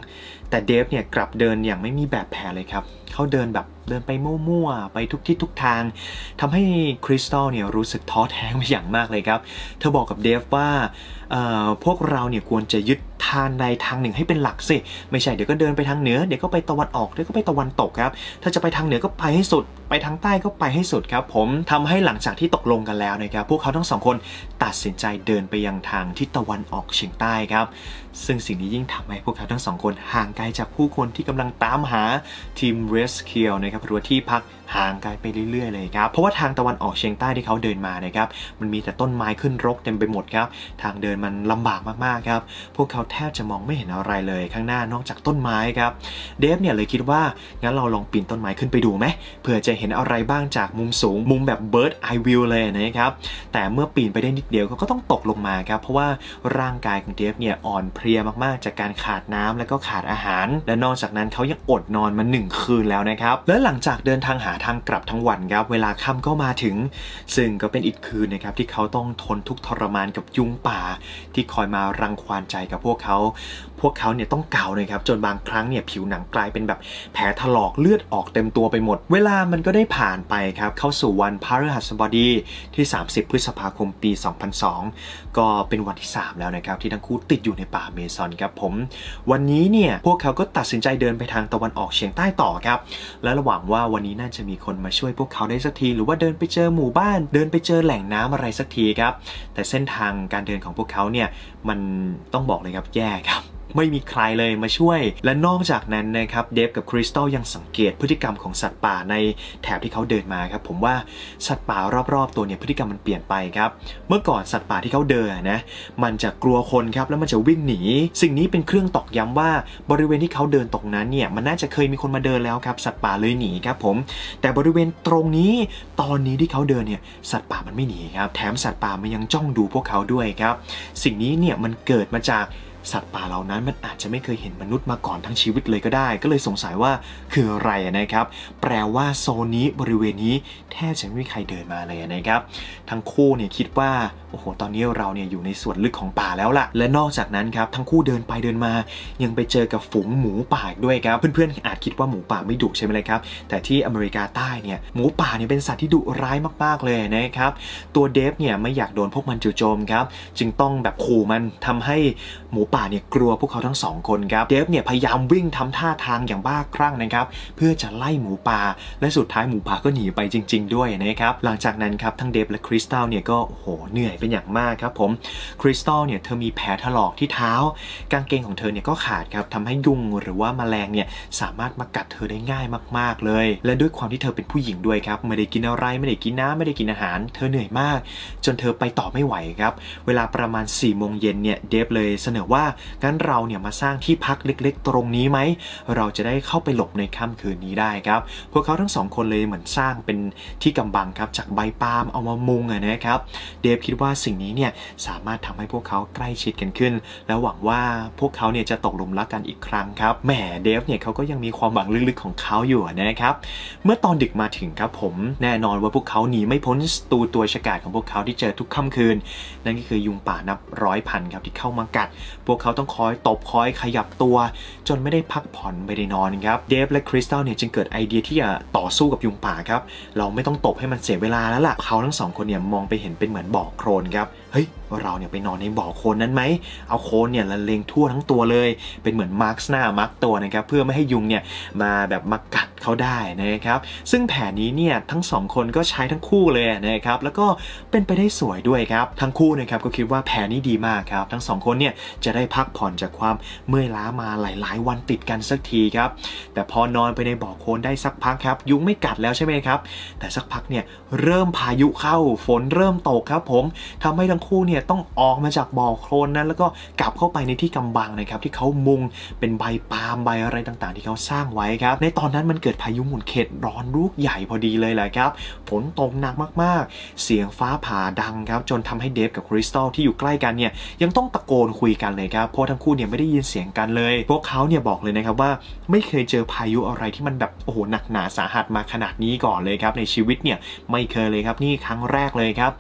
แต่เดฟเนี่ยกลับเดินอย่างไม่มีแบบแผนเลยครับเขาเดินแบบเดินไปมั่วๆไปทุกทิศทุกทางทำให้คริสตัลเนี่ยรู้สึกท้อแท้ไปอย่างมากเลยครับเธอบอกกับเดฟว่าพวกเราเนี่ยควรจะยึดทางใดทางหนึ่งให้เป็นหลักสิไม่ใช่เดี๋ยวก็เดินไปทางเหนือเดี๋ยวก็ไปตะวันออกเดี๋ยวก็ไปตะวันตกครับถ้าจะไปทางเหนือก็ไปให้สุดไปทางใต้ก็ไปให้สุดครับผมทำให้หลังจากที่ตกลงกันแล้วนะครับพวกเขาทั้งสองคนตัดสินใจเดินไปยังทางทิศตะวันออกเฉียงใต้ครับซึ่งสิ่งนี้ยิ่งทำให้พวกเขาทั้งสองคนห่างไกลจากผู้คนที่กำลังตามหาทีมเรสคิวนะครับหรือที่พักห่างไกลไปเรื่อยๆเลยครับเพราะว่าทางตะวันออกเฉียงใต้ที่เขาเดินมานะครับมันมีแต่ต้นไม้ขึ้นรกเต็มไปหมดครับทางเดินมันลำบากมากๆครับพวกเขาแทบจะมองไม่เห็นอะไรเลยข้างหน้านอกจากต้นไม้ครับเดฟเนี่ยเลยคิดว่างั้นเราลองปีนต้นไม้ขึ้นไปดูไหมเผื่อจะเห็นอะไรบ้างจากมุมสูงมุมแบบ bird eye view เลยนะครับแต่เมื่อปีนไปได้นิดเดียวก็ต้องตกลงมาครับเพราะว่าร่างกายของเดฟเนี่ยอ่อนเพลียมากๆจากการขาดน้ำและก็ขาดอาหารและนอกจากนั้นเขายังอดนอนมาหนึ่งคืนแล้วนะครับและหลังจากเดินทางหาทางกลับทั้งวันครับเวลาค่ำก็มาถึงซึ่งก็เป็นอีกคืนนะครับที่เขาต้องทนทุกข์ทรมานกับยุงป่าที่คอยมารังควานใจกับพวกเขาพวกเขาเนี่ยต้องเกาเลยครับจนบางครั้งเนี่ยผิวหนังกลายเป็นแบบแผลถลอกเลือดออกเต็มตัวไปหมดเวลามันก็ได้ผ่านไปครับเข้าสู่วันพฤหัสบดีที่สามสิบพฤษภาคมปีสองพันสองก็เป็นวันที่สามแล้วนะครับที่ทั้งคู่ติดอยู่ในป่าเมซอนครับผมวันนี้เนี่ยพวกเขาก็ตัดสินใจเดินไปทางตะวันออกเฉียงใต้ต่อครับและระหว่างว่าวันนี้น่าจะมีคนมาช่วยพวกเขาได้สักทีหรือว่าเดินไปเจอหมู่บ้านเดินไปเจอแหล่งน้ำอะไรสักทีครับแต่เส้นทางการเดินของพวกเขาเนี่ยมันต้องบอกเลยครับแย่ครับไม่มีใครเลยมาช่วยและนอกจากนั้นนะครับเดฟกับคริสตัลยังสังเกตพฤติกรรมของสัตว์ป่าในแถบที่เขาเดินมาครับผมว่าสัตว์ป่ารอบๆตัวเนี่ยพฤติกรรมมันเปลี่ยนไปครับเมื่อก่อนสัตว์ป่าที่เขาเดินนะมันจะกลัวคนครับแล้วมันจะวิ่งหนีสิ่งนี้เป็นเครื่องตอกย้ำว่าบริเวณที่เขาเดินตรงนั้นเนี่ยมันน่าจะเคยมีคนมาเดินแล้วครับสัตว์ป่าเลยหนีครับผมแต่บริเวณตรงนี้ตอนนี้ที่เขาเดินเนี่ยสัตว์ป่ามันไม่หนีครับแถมสัตว์ป่ามันยังจ้องดูพวกเขาด้วยครับสิ่งนี้เนี่ยมันเกิดมาจากสัตว์ป่าเหล่านั้นมันอาจจะไม่เคยเห็นมนุษย์มาก่อนทั้งชีวิตเลยก็ได้ก็เลยสงสัยว่าคืออะไรนะครับแปลว่าโซนนี้บริเวณนี้แทบจะไม่มีใครเดินมาเลยนะครับทั้งคู่เนี่ยคิดว่าโอ้โหตอนนี้เราเนี่ยอยู่ในส่วนลึกของป่าแล้วล่ะและนอกจากนั้นครับทั้งคู่เดินไปเดินมายังไปเจอกับฝูงหมูป่าด้วยครับเพื่อนๆอาจคิดว่าหมูป่าไม่ดุใช่ไหมเลยครับแต่ที่อเมริกาใต้เนี่ยหมูป่าเนี่ยเป็นสัตว์ที่ดุร้ายมากๆเลยนะครับตัวเดฟเนี่ยไม่อยากโดนพวกมันจู่โจมครับจึงต้องแบบขู่มันทำให้หมูป่าเนี่ยกลัวพวกเขาทั้งสองคนครับเดฟเนี่ยพยายามวิ่งทำท่าทางอย่างบ้าคลั่งนะครับเพื่อจะไล่หมูป่าและสุดท้ายหมูป่าก็หนีไปจริงๆด้วยนะครับหลังจากนั้นครับทั้งเดฟและคริสตัลเนี่ยก็โอ้โหเหนื่อยเป็นอย่างมากครับผมคริสตัลเนี่ยเธอมีแผลถลอกที่เท้ากางเกงของเธอเนี่ยก็ขาดครับทำให้ยุงหรือว่าแมลงเนี่ยสามารถมากัดเธอได้ง่ายมากๆเลยและด้วยความที่เธอเป็นผู้หญิงด้วยครับไม่ได้กินอะไรไม่ได้กินน้ำไม่ได้กินอาหารเธอเหนื่อยมากจนเธอไปต่อไม่ไหวครับเวลาประมาณสี่โมงเย็นเนี่ยเดฟเลยเสนอว่างั้นเราเนี่ยมาสร้างที่พักเล็กๆตรงนี้ไหมเราจะได้เข้าไปหลบในค่ำคืนนี้ได้ครับพวกเขาทั้งสองคนเลยเหมือนสร้างเป็นที่กำบังครับจากใบปาล์มเอามามุงนะครับเดฟคิดว่าสิ่งนี้เนี่ยสามารถทำให้พวกเขาใกล้ชิดกันขึ้นและหวังว่าพวกเขาเนี่ยจะตกหลุมรักกันอีกครั้งครับแหมเดฟเนี่ยเขาก็ยังมีความหวังลึกๆของเขาอยู่นะครับเมื่อตอนดึกมาถึงครับผมแน่นอนว่าพวกเขาหนีไม่พ้นศัตรูตัวฉกาจของพวกเขาที่เจอทุกค่ำคืนนั่นก็คือยุงป่านับร้อยพันครับที่เข้ามากัดพวกเขาต้องคอยตบคอยขยับตัวจนไม่ได้พักผ่อนไม่ได้นอนครับเดฟและคริสตัลเนี่ยจึงเกิดไอเดียที่จะต่อสู้กับยุงป่าครับเราไม่ต้องตบให้มันเสียเวลาแล้วล่ะเขาทั้งสองคนเนี่ยมองไปเห็นเป็นเหมือนบ่อโคลนครับเฮ้ยเราเนี่ยไปนอนในบ่อโคลนนั้นไหมเอาโคลนเนี่ยละเลงทั่วทั้งตัวเลยเป็นเหมือนมาร์กหน้ามาร์กตัวนะครับเพื่อไม่ให้ยุงเนี่ยมาแบบมากัดเขาได้นะครับซึ่งแผนนี้เนี่ยทั้งสองคนก็ใช้ทั้งคู่เลยนะครับแล้วก็เป็นไปได้สวยด้วยครับทั้งคู่นะครับก็คิดว่าแผนนี้ดีมากครับทั้งสองคนเนี่ยจะได้พักผ่อนจากความเมื่อยล้ามาหลายๆวันติดกันสักทีครับแต่พอนอนไปในบ่อโคลนได้สักพักครับยุงไม่กัดแล้วใช่ไหมครับแต่สักพักเนี่ยเริ่มพายุเข้าฝนเริ่มตกครับผมทำให้ทั้งคู่เนี่ยต้องออกมาจากบ่อโคลนนั้นแล้วก็กลับเข้าไปในที่กำบังนะครับที่เขามุงเป็นใบปาล์มใบอะไรต่างๆที่เขาสร้างไว้ครับในตอนนั้นมันเกิดพายุหมุนเขตร้อนลูกใหญ่พอดีเลยแหละครับฝนตกหนักมากๆเสียงฟ้าผ่าดังครับจนทำให้เดฟกับคริสตัลที่อยู่ใกล้กันเนี่ยยังต้องตะโกนคุยกันเลยครับเพราะทั้งคู่เนี่ยไม่ได้ยินเสียงกันเลยพวกเขาเนี่ยบอกเลยนะครับว่าไม่เคยเจอพายุอะไรที่มันแบบโอ้โหหนักหนาสาหัสมาขนาดนี้ก่อนเลยครับในชีวิตเนี่ยไม่เคยเลยครับนี่ครั้งแรกเลยครับ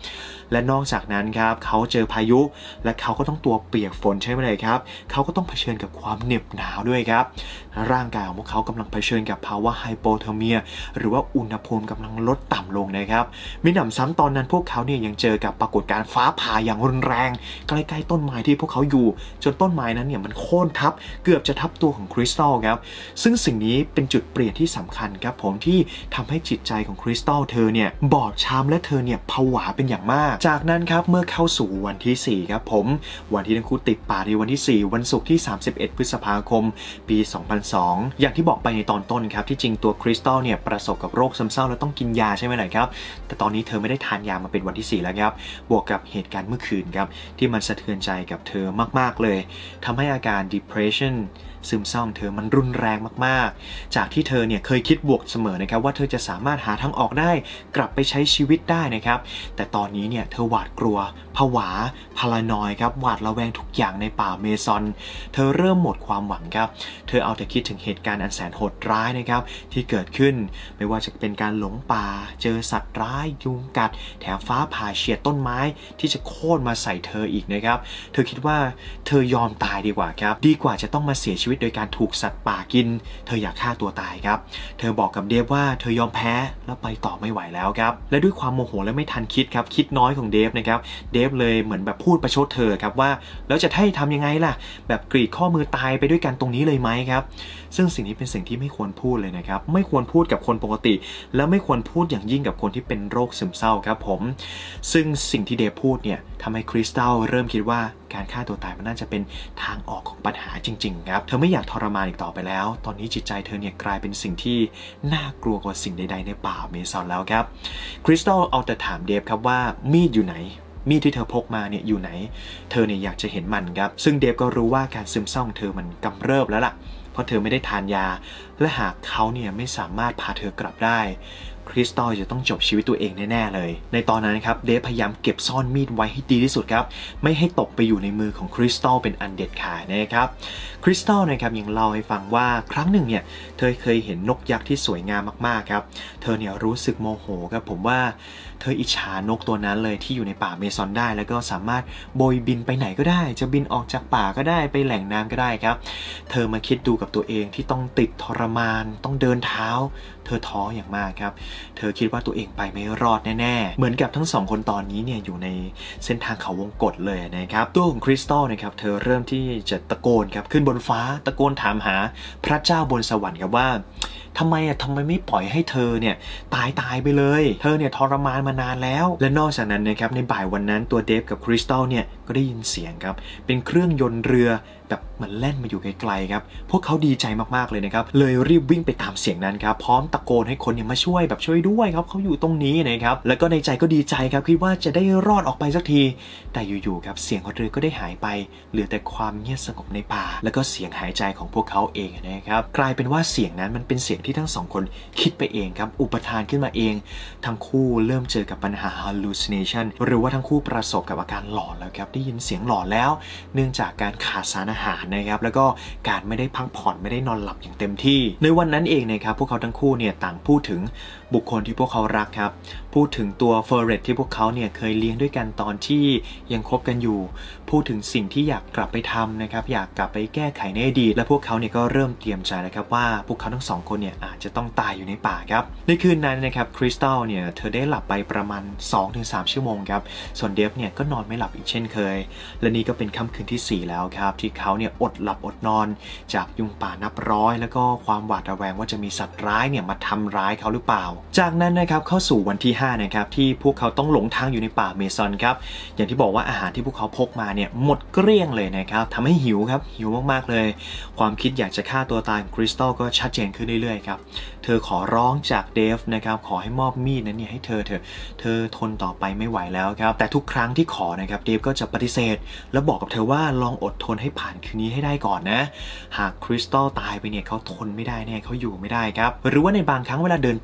และนอกจากนั้นครับเขาเจอพายุและเขาก็ต้องตัวเปียกฝนใช่ไหมเลยครับเขาก็ต้องเผชิญกับความเหน็บหนาวด้วยครับร่างกายของพวกเขากำลังเผชิญกับภาวะไฮโปเทอร์เมียหรือว่าอุณหภูมิกำลังลดต่ำลงนะครับมิหนำซ้ำตอนนั้นพวกเขาเนี่ยยังเจอกับปรากฏการณ์ฟ้าผ่าอย่างรุนแรงใกล้ๆต้นไม้ที่พวกเขาอยู่จนต้นไม้นั้นเนี่ยมันโค่นทับเกือบจะทับตัวของคริสตัลครับซึ่งสิ่งนี้เป็นจุดเปลี่ยนที่สำคัญครับผมที่ทำให้จิตใจของคริสตัลเธอเนี่ยบอบช้ำและเธอเนี่ยผวาเป็นอย่างมากจากนั้นครับเมื่อเข้าสู่วันที่สี่ครับผมวันที่ทั้งคู่ติดป่าในวันที่สี่วันศุกร์ที่สามสิบเอ็ดพฤษภาคมปีสองพันสองอย่างที่บอกไปในตอนต้นครับที่จริงตัวคริสตัลเนี่ยประสบกับโรคซึมเศร้าและต้องกินยาใช่ไหมล่ะครับแต่ตอนนี้เธอไม่ได้ทานยามาเป็นวันที่สี่แล้วครับบวกกับเหตุการณ์เมื่อคืนครับที่มันสะเทือนใจกับเธอมากๆเลยทำให้อาการ depressionซึมเศร้าของเธอมันรุนแรงมากๆจากที่เธอเนี่ยเคยคิดบวกเสมอนะครับว่าเธอจะสามารถหาทางออกได้กลับไปใช้ชีวิตได้นะครับแต่ตอนนี้เนี่ยเธอหวาดกลัวผวาพารานอยครับหวาดระแวงทุกอย่างในป่าเมซอนเธอเริ่มหมดความหวังครับเธอเอาแต่คิดถึงเหตุการณ์อันแสนโหดร้ายนะครับที่เกิดขึ้นไม่ว่าจะเป็นการหลงป่าเจอสัตว์ร้ายยุงกัดแถมฟ้าผ่าเฉียดต้นไม้ที่จะโค่นมาใส่เธออีกนะครับเธอคิดว่าเธอยอมตายดีกว่าครับดีกว่าจะต้องมาเสียชีวิตโดยการถูกสัตว์ป่ากินเธออยากฆ่าตัวตายครับเธอบอกกับเดฟว่าเธอยอมแพ้แล้วไปต่อไม่ไหวแล้วครับและด้วยความโมโหและไม่ทันคิดครับคิดน้อยของเดฟนะครับเดฟเลยเหมือนแบบพูดประชดเธอครับว่าแล้วจะให้ทำยังไงล่ะแบบกรีดข้อมือตายไปด้วยกันตรงนี้เลยไหมครับซึ่งสิ่งนี้เป็นสิ่งที่ไม่ควรพูดเลยนะครับไม่ควรพูดกับคนปกติและไม่ควรพูดอย่างยิ่งกับคนที่เป็นโรคซึมเศร้าครับผมซึ่งสิ่งที่เดฟพูดเนี่ยทำให้คริสตัลเริ่มคิดว่าการฆ่าตัวตายมันน่าจะเป็นทางออกของปัญหาจริงๆครับเธอไม่อยากทรมานอีกต่อไปแล้วตอนนี้จิตใจเธอเนี่ยกลายเป็นสิ่งที่น่ากลัวกว่าสิ่งใดๆในป่าเมซอนแล้วครับคริสตัลเอาแต่ถามเดฟครับว่ามีดอยู่ไหนมีดที่เธอพกมาเนี่ยอยู่ไหนเธอเนี่ยอยากจะเห็นมันครับซึ่งเดฟก็รู้ว่าการซึมเศร้าของเธอมันกำเริบแล้วล่ะเพราะเธอไม่ได้ทานยาและหากเขาเนี่ยไม่สามารถพาเธอกลับได้คริสตัลจะต้องจบชีวิตตัวเองแน่ๆเลยในตอนนั้นครับเดฟพยายามเก็บซ่อนมีดไว้ให้ดีที่สุดครับไม่ให้ตกไปอยู่ในมือของคริสตัลเป็นอันเด็ดขาดนะครับคริสตัลนะครับยังเล่าให้ฟังว่าครั้งหนึ่งเนี่ยเธอเคยเห็นนกยักษ์ที่สวยงามมากๆครับเธอเนี่ยรู้สึกโมโหครับผมว่าเธออิจฉานกตัวนั้นเลยที่อยู่ในป่าเมซอนได้แล้วก็สามารถโบยบินไปไหนก็ได้จะบินออกจากป่าก็ได้ไปแหล่งน้ำก็ได้ครับเธอมาคิดดูกับตัวเองที่ต้องติดทรมานต้องเดินเท้าเธอท้ออย่างมากครับเธอคิดว่าตัวเองไปไม่รอดแน่ๆเหมือนกับทั้งสองคนตอนนี้เนี่ยอยู่ในเส้นทางเขาวงกฏเลยนะครับตัวของคริสตัลนะครับเธอเริ่มที่จะตะโกนครับขึ้นบนฟ้าตะโกนถามหาพระเจ้าบนสวรรค์ครับว่าทำไมอ่ะทำไมไม่ปล่อยให้เธอเนี่ยตายตายไปเลยเธอเนี่ยทรมานมานานแล้วและนอกจากนั้นนะครับในบ่ายวันนั้นตัวเดฟกับคริสตัลเนี่ยก็ได้ยินเสียงครับเป็นเครื่องยนต์เรือแบบมันแล่นมาอยู่ไกลๆครับพวกเขาดีใจมากๆเลยนะครับเลยรีบวิ่งไปตามเสียงนั้นครับพร้อมตะโกนให้คนเนี่ยมาช่วยแบบช่วยด้วยครับเขาอยู่ตรงนี้นะครับแล้วก็ในใจก็ดีใจครับคิดว่าจะได้รอดออกไปสักทีแต่อยู่ๆครับเสียงของเรือก็ได้หายไปเหลือแต่ความเงียบสงบในป่าแล้วก็เสียงหายใจของพวกเขาเองนะครับกลายเป็นว่าเสียงนั้นมันเป็นเสียงที่ทั้งสองคนคิดไปเองครับอุปทานขึ้นมาเองทั้งคู่เริ่มเจอกับปัญหา hallucination หรือว่าทั้งคู่ประสบกับอาการหลอนแล้วครับได้ยินเสียงหลอนแล้วเนื่องจากการขาดสารอาหารนะครับแล้วก็การไม่ได้พักผ่อนไม่ได้นอนหลับอย่างเต็มที่ในวันนั้นเองนะครับพวกเขาทั้งคู่เนี่ยต่างพูดถึงบุคคลที่พวกเขารักครับพูดถึงตัวเฟอร์เรตที่พวกเขาเนี่ยเคยเลี้ยงด้วยกันตอนที่ยังคบกันอยู่พูดถึงสิ่งที่อยากกลับไปทำนะครับอยากกลับไปแก้ไขในอดีตและพวกเขาเนี่ยก็เริ่มเตรียมใจแล้วครับว่าพวกเขาทั้งสองคนเนี่ยอาจจะต้องตายอยู่ในป่าครับในคืนนั้นนะครับคริสตัลเนี่ยเธอได้หลับไปประมาณ สองถึงสาม ชั่วโมงครับส่วนเดฟเนี่ยก็นอนไม่หลับอีกเช่นเคยและนี่ก็เป็นค่ำคืนที่สี่แล้วครับที่เขาเนี่ยอดหลับอดนอนจากยุงป่านับร้อยแล้วก็ความหวาดระแวงว่าจะมีสัตว์ร้ายเนี่ยมาทำร้ายเขาหรือเปล่าจากนั้นนะครับเข้าสู่วันที่ห้านะครับที่พวกเขาต้องหลงทางอยู่ในป่าเมซอนครับอย่างที่บอกว่าอาหารที่พวกเขาพกมาเนี่ยหมดเกลี้ยงเลยนะครับทำให้หิวครับหิวมากๆเลยความคิดอยากจะฆ่าตัวตายของคริสตัลก็ชัดเจนขึ้นเรื่อยๆครับเธอขอร้องจากเดฟนะครับขอให้มอบมีดนั้นเนี่ยให้เธอเถอะเธอทนต่อไปไม่ไหวแล้วครับแต่ทุกครั้งที่ขอนะครับเดฟก็จะปฏิเสธแล้วบอกกับเธอว่าลองอดทนให้ผ่านคืนนี้ให้ได้ก่อนนะหากคริสตัลตายไปเนี่ยเขาทนไม่ได้แน่เขาอยู่ไม่ได้ครับหรือว่าในบางครั้งเวลาเดินป่ากัน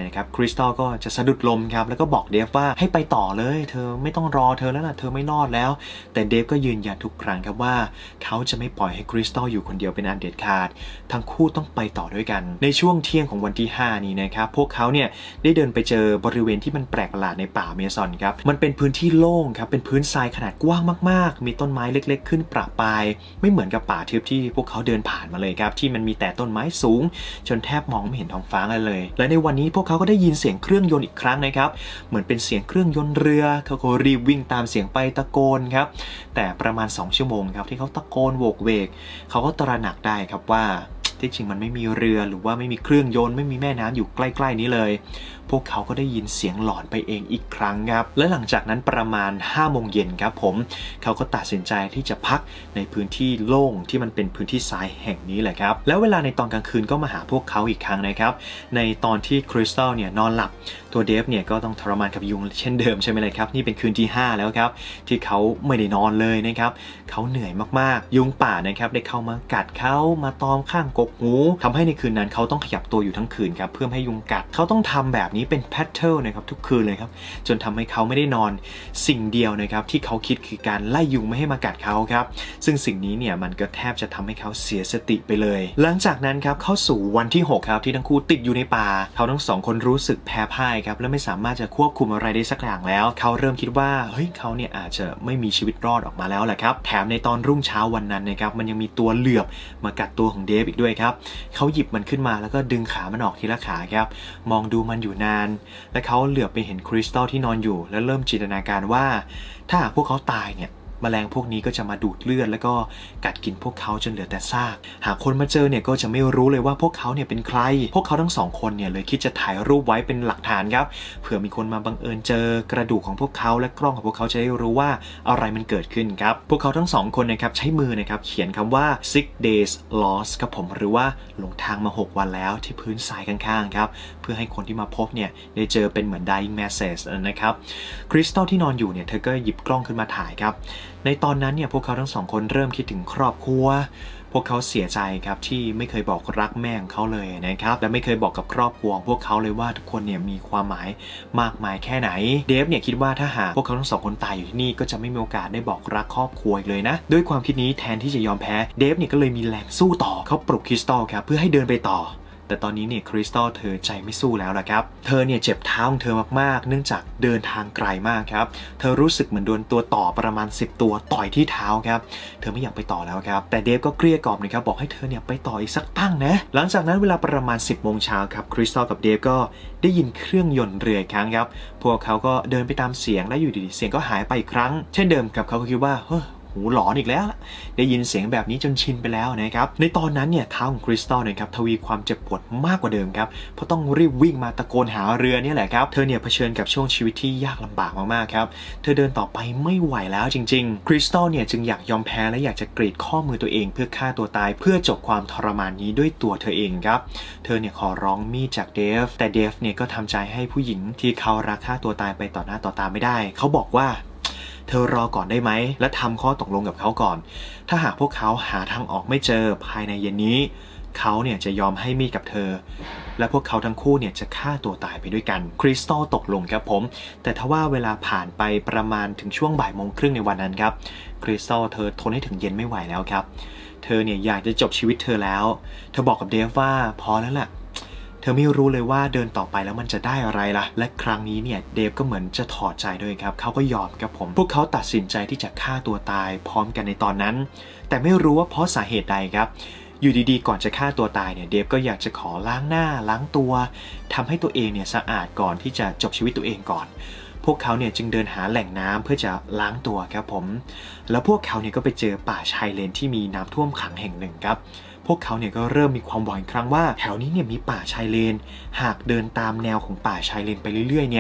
นะครับคริสตัลก็จะสะดุดลมครับแล้วก็บอกเดฟว่าให้ไปต่อเลยเธอไม่ต้องรอเธอแล้วล่ะเธอไม่รอดแล้วแต่เดฟก็ยืนยันทุกครั้งครับว่าเขาจะไม่ปล่อยให้คริสตัลอยู่คนเดียวเป็นอันเด็ดขาดทั้งคู่ต้องไปต่อด้วยกันในช่วงเที่ยงของวันที่ห้านี้นะครับพวกเขาเนี่ยได้เดินไปเจอบริเวณที่มันแปลกประหลาดในป่าเมซอนครับมันเป็นพื้นที่โล่งครับเป็นพื้นทรายขนาดกว้างมากๆมีต้นไม้เล็กๆขึ้นประปรายไม่เหมือนกับป่าทึบที่พวกเขาเดินผ่านมาเลยครับที่มันมีแต่ต้นไม้สูงจนแทบมองไม่เห็นท้องฟ้าเลยและในวันนี้พวกเขาก็ได้ยินเสียงเครื่องยนต์อีกครั้งนะครับเหมือนเป็นเสียงเครื่องยนต์เรือเขาก็รีบวิ่งตามเสียงไปตะโกนครับแต่ประมาณสองชั่วโมงครับที่เขาตะโกนโวกเวกเขาก็ตระหนักได้ครับว่าที่จริงมันไม่มีเรือหรือว่าไม่มีเครื่องยนต์ไม่มีแม่น้ำอยู่ใกล้ๆนี้เลยพวกเขาก็ได้ยินเสียงหลอนไปเองอีกครั้งครับและหลังจากนั้นประมาณห้าโมงเย็นครับผมเขาก็ตัดสินใจที่จะพักในพื้นที่โล่งที่มันเป็นพื้นที่ทรายแห่งนี้แหละครับแล้วเวลาในตอนกลางคืนก็มาหาพวกเขาอีกครั้งนะครับในตอนที่คริสตัลเนี่ยนอนหลับตัวเดฟเนี่ยก็ต้องทรมานกับยุงเช่นเดิมใช่ไหมเลยครับนี่เป็นคืนที่ห้าแล้วครับที่เขาไม่ได้นอนเลยนะครับเขาเหนื่อยมากๆยุงป่านะครับได้เข้ามากัดเขามาตอมข้างกกหูทำให้ในคืนนั้นเขาต้องขยับตัวอยู่ทั้งคืนครับเพื่อให้ยุงกัดเขาต้องทำแบบนี้เป็นแพทเทิร์นนะครับทุกคืนเลยครับจนทำให้เขาไม่ได้นอนสิ่งเดียวนะครับที่เขาคิดคือการไล่ยุงไม่ให้มากัดเขาครับซึ่งสิ่งนี้เนี่ยมันก็แทบจะทำให้เขาเสียสติไปเลยหลังจากนั้นครับเข้าสู่วันที่หกครับที่ทั้งคู่ติดอยู่ในป่าเขาทั้งสองคนรู้สึกแพ้พ่ายครับและไม่สามารถจะควบคุมอะไรได้สักอย่างแล้วเขาเริ่มคิดว่าเฮ้ยเขาเนี่ยอาจจะไม่มีชีวิตรอดออกมาแล้วแหละครับแถมในตอนรุ่งเช้าวันนั้นนะครับมันยังมีตัวเหลือบมากัดตัวของเดฟอีกด้วยครับเขาหยิบมันขึ้นมาแล้วก็ดึงขามันออกทีละขาครับมองดูมันอยู่นานและเขาเหลือบไปเห็นคริสตัลที่นอนอยู่และเริ่มจินตนาการว่าถ้าหากพวกเขาตายเนี่ยแมลงพวกนี้ก็จะมาดูดเลือดแล้วก็กัดกินพวกเขาจนเหลือแต่ซากหากคนมาเจอเนี่ยก็จะไม่รู้เลยว่าพวกเขาเนี่ยเป็นใครพวกเขาทั้งสองคนเนี่ยเลยคิดจะถ่ายรูปไว้เป็นหลักฐานครับเผื่อมีคนมาบังเอิญเจอกระดูกของพวกเขาและกล้องของพวกเขาจะได้รู้ว่าอะไรมันเกิดขึ้นครับพวกเขาทั้งสองคนนะครับใช้มือนะครับเขียนคำว่า six days lost ครับผมหรือว่าหลงทางมาหกวันแล้วที่พื้นทรายข้างๆครับเพื่อให้คนที่มาพบเนี่ยได้เจอเป็นเหมือน dying message นะครับคริสตัลที่นอนอยู่เนี่ยเธอก็หยิบกล้องขึ้นมาถ่ายครับในตอนนั้นเนี่ยพวกเขาทั้งสองคนเริ่มคิดถึงครอบครัวพวกเขาเสียใจครับที่ไม่เคยบอกรักแม่ของเขาเลยนะครับและไม่เคยบอกกับครอบครัวของพวกเขาเลยว่าทุกคนเนี่ยมีความหมายมากมายแค่ไหนเดฟเนี่ยคิดว่าถ้าหากพวกเขาทั้งสองคนตายอยู่ที่นี่ก็จะไม่มีโอกาสได้บอกรักครอบครัวอีกเลยนะด้วยความคิดนี้แทนที่จะยอมแพ้เดฟเนี่ยก็เลยมีแรงสู้ต่อเขาปลุกคริสตัลครับเพื่อให้เดินไปต่อแต่ตอนนี้เนี่ยคริสตัลเธอใจไม่สู้แล้วล่ะครับเธอเนี่ยเจ็บเท้าของเธอมากๆเนื่องจากเดินทางไกลมากครับเธอรู้สึกเหมือนโดนตัวต่อประมาณสิบตัวต่อยที่เท้าครับเธอไม่อยากไปต่อแล้วครับแต่เดฟก็เกลี้ยกล่อมนะครับบอกให้เธอเนี่ยไปต่ออีกสักตั้งนะหลังจากนั้นเวลาประมาณสิบโมงเช้าครับคริสตัลกับเดฟก็ได้ยินเครื่องยนต์เรืออีกครั้งครับพวกเขาก็เดินไปตามเสียงและอยู่ดีๆเสียงก็หายไปอีกครั้งเช่นเดิมครับเขาก็คิดว่าเฮ้ยหูหลอนอีกแล้วได้ยินเสียงแบบนี้จนชินไปแล้วนะครับในตอนนั้นเนี่ยเท้าของคริสตัลนะครับทวีความเจ็บปวดมากกว่าเดิมครับเพราะต้องรีบวิ่งมาตะโกนหาเรือนี่แหละครับเธอเนี่ยเผชิญกับช่วงชีวิตที่ยากลำบากมากๆครับเธอเดินต่อไปไม่ไหวแล้วจริงๆคริสตัลเนี่ยจึงอยากยอมแพ้และอยากจะกรีดข้อมือตัวเองเพื่อฆ่าตัวตายเพื่อจบความทรมานนี้ด้วยตัวเธอเองครับเธอเนี่ยขอร้องมีดจากเดฟแต่เดฟเนี่ยก็ทำใจให้ผู้หญิงที่เขารักฆ่าตัวตายไปต่อหน้าต่อตาไม่ได้เขาบอกว่าเธอรอก่อนได้ไหมและทำข้อตกลงกับเขาก่อนถ้าหากพวกเขาหาทางออกไม่เจอภายในเย็นนี้เขาเนี่ยจะยอมให้มีดกับเธอและพวกเขาทั้งคู่เนี่ยจะฆ่าตัวตายไปด้วยกันคริสตัลตกลงครับผมแต่ทว่าเวลาผ่านไปประมาณถึงช่วงบ่ายโมงครึ่งในวันนั้นครับคริสตัลเธอทนให้ถึงเย็นไม่ไหวแล้วครับเธอเนี่ยอยากจะจบชีวิตเธอแล้วเธอบอกกับเดฟว่าพอแล้วล่ะเธอไม่รู้เลยว่าเดินต่อไปแล้วมันจะได้อะไรล่ะและครั้งนี้เนี่ยเดฟก็เหมือนจะถอดใจด้วยครับเขาก็ยอมครับผมพวกเขาตัดสินใจที่จะฆ่าตัวตายพร้อมกันในตอนนั้นแต่ไม่รู้ว่าเพราะสาเหตุใดครับอยู่ดีๆก่อนจะฆ่าตัวตายเนี่ยเดฟก็อยากจะขอล้างหน้าล้างตัวทำให้ตัวเองเนี่ยสะอาดก่อนที่จะจบชีวิตตัวเองก่อนพวกเขาเนี่ยจึงเดินหาแหล่งน้ำเพื่อจะล้างตัวครับผมแล้วพวกเขาเนี่ยก็ไปเจอป่าชายเลนที่มีน้ำท่วมขังแห่งหนึ่งครับพวกเขาเนี่ยก็เริ่มมีความหวังอีกครั้งว่าแถวนี้เนี่ยมีป่าชายเลนหากเดินตามแนวของป่าชายเลนไปเรื่อยๆเนี่ย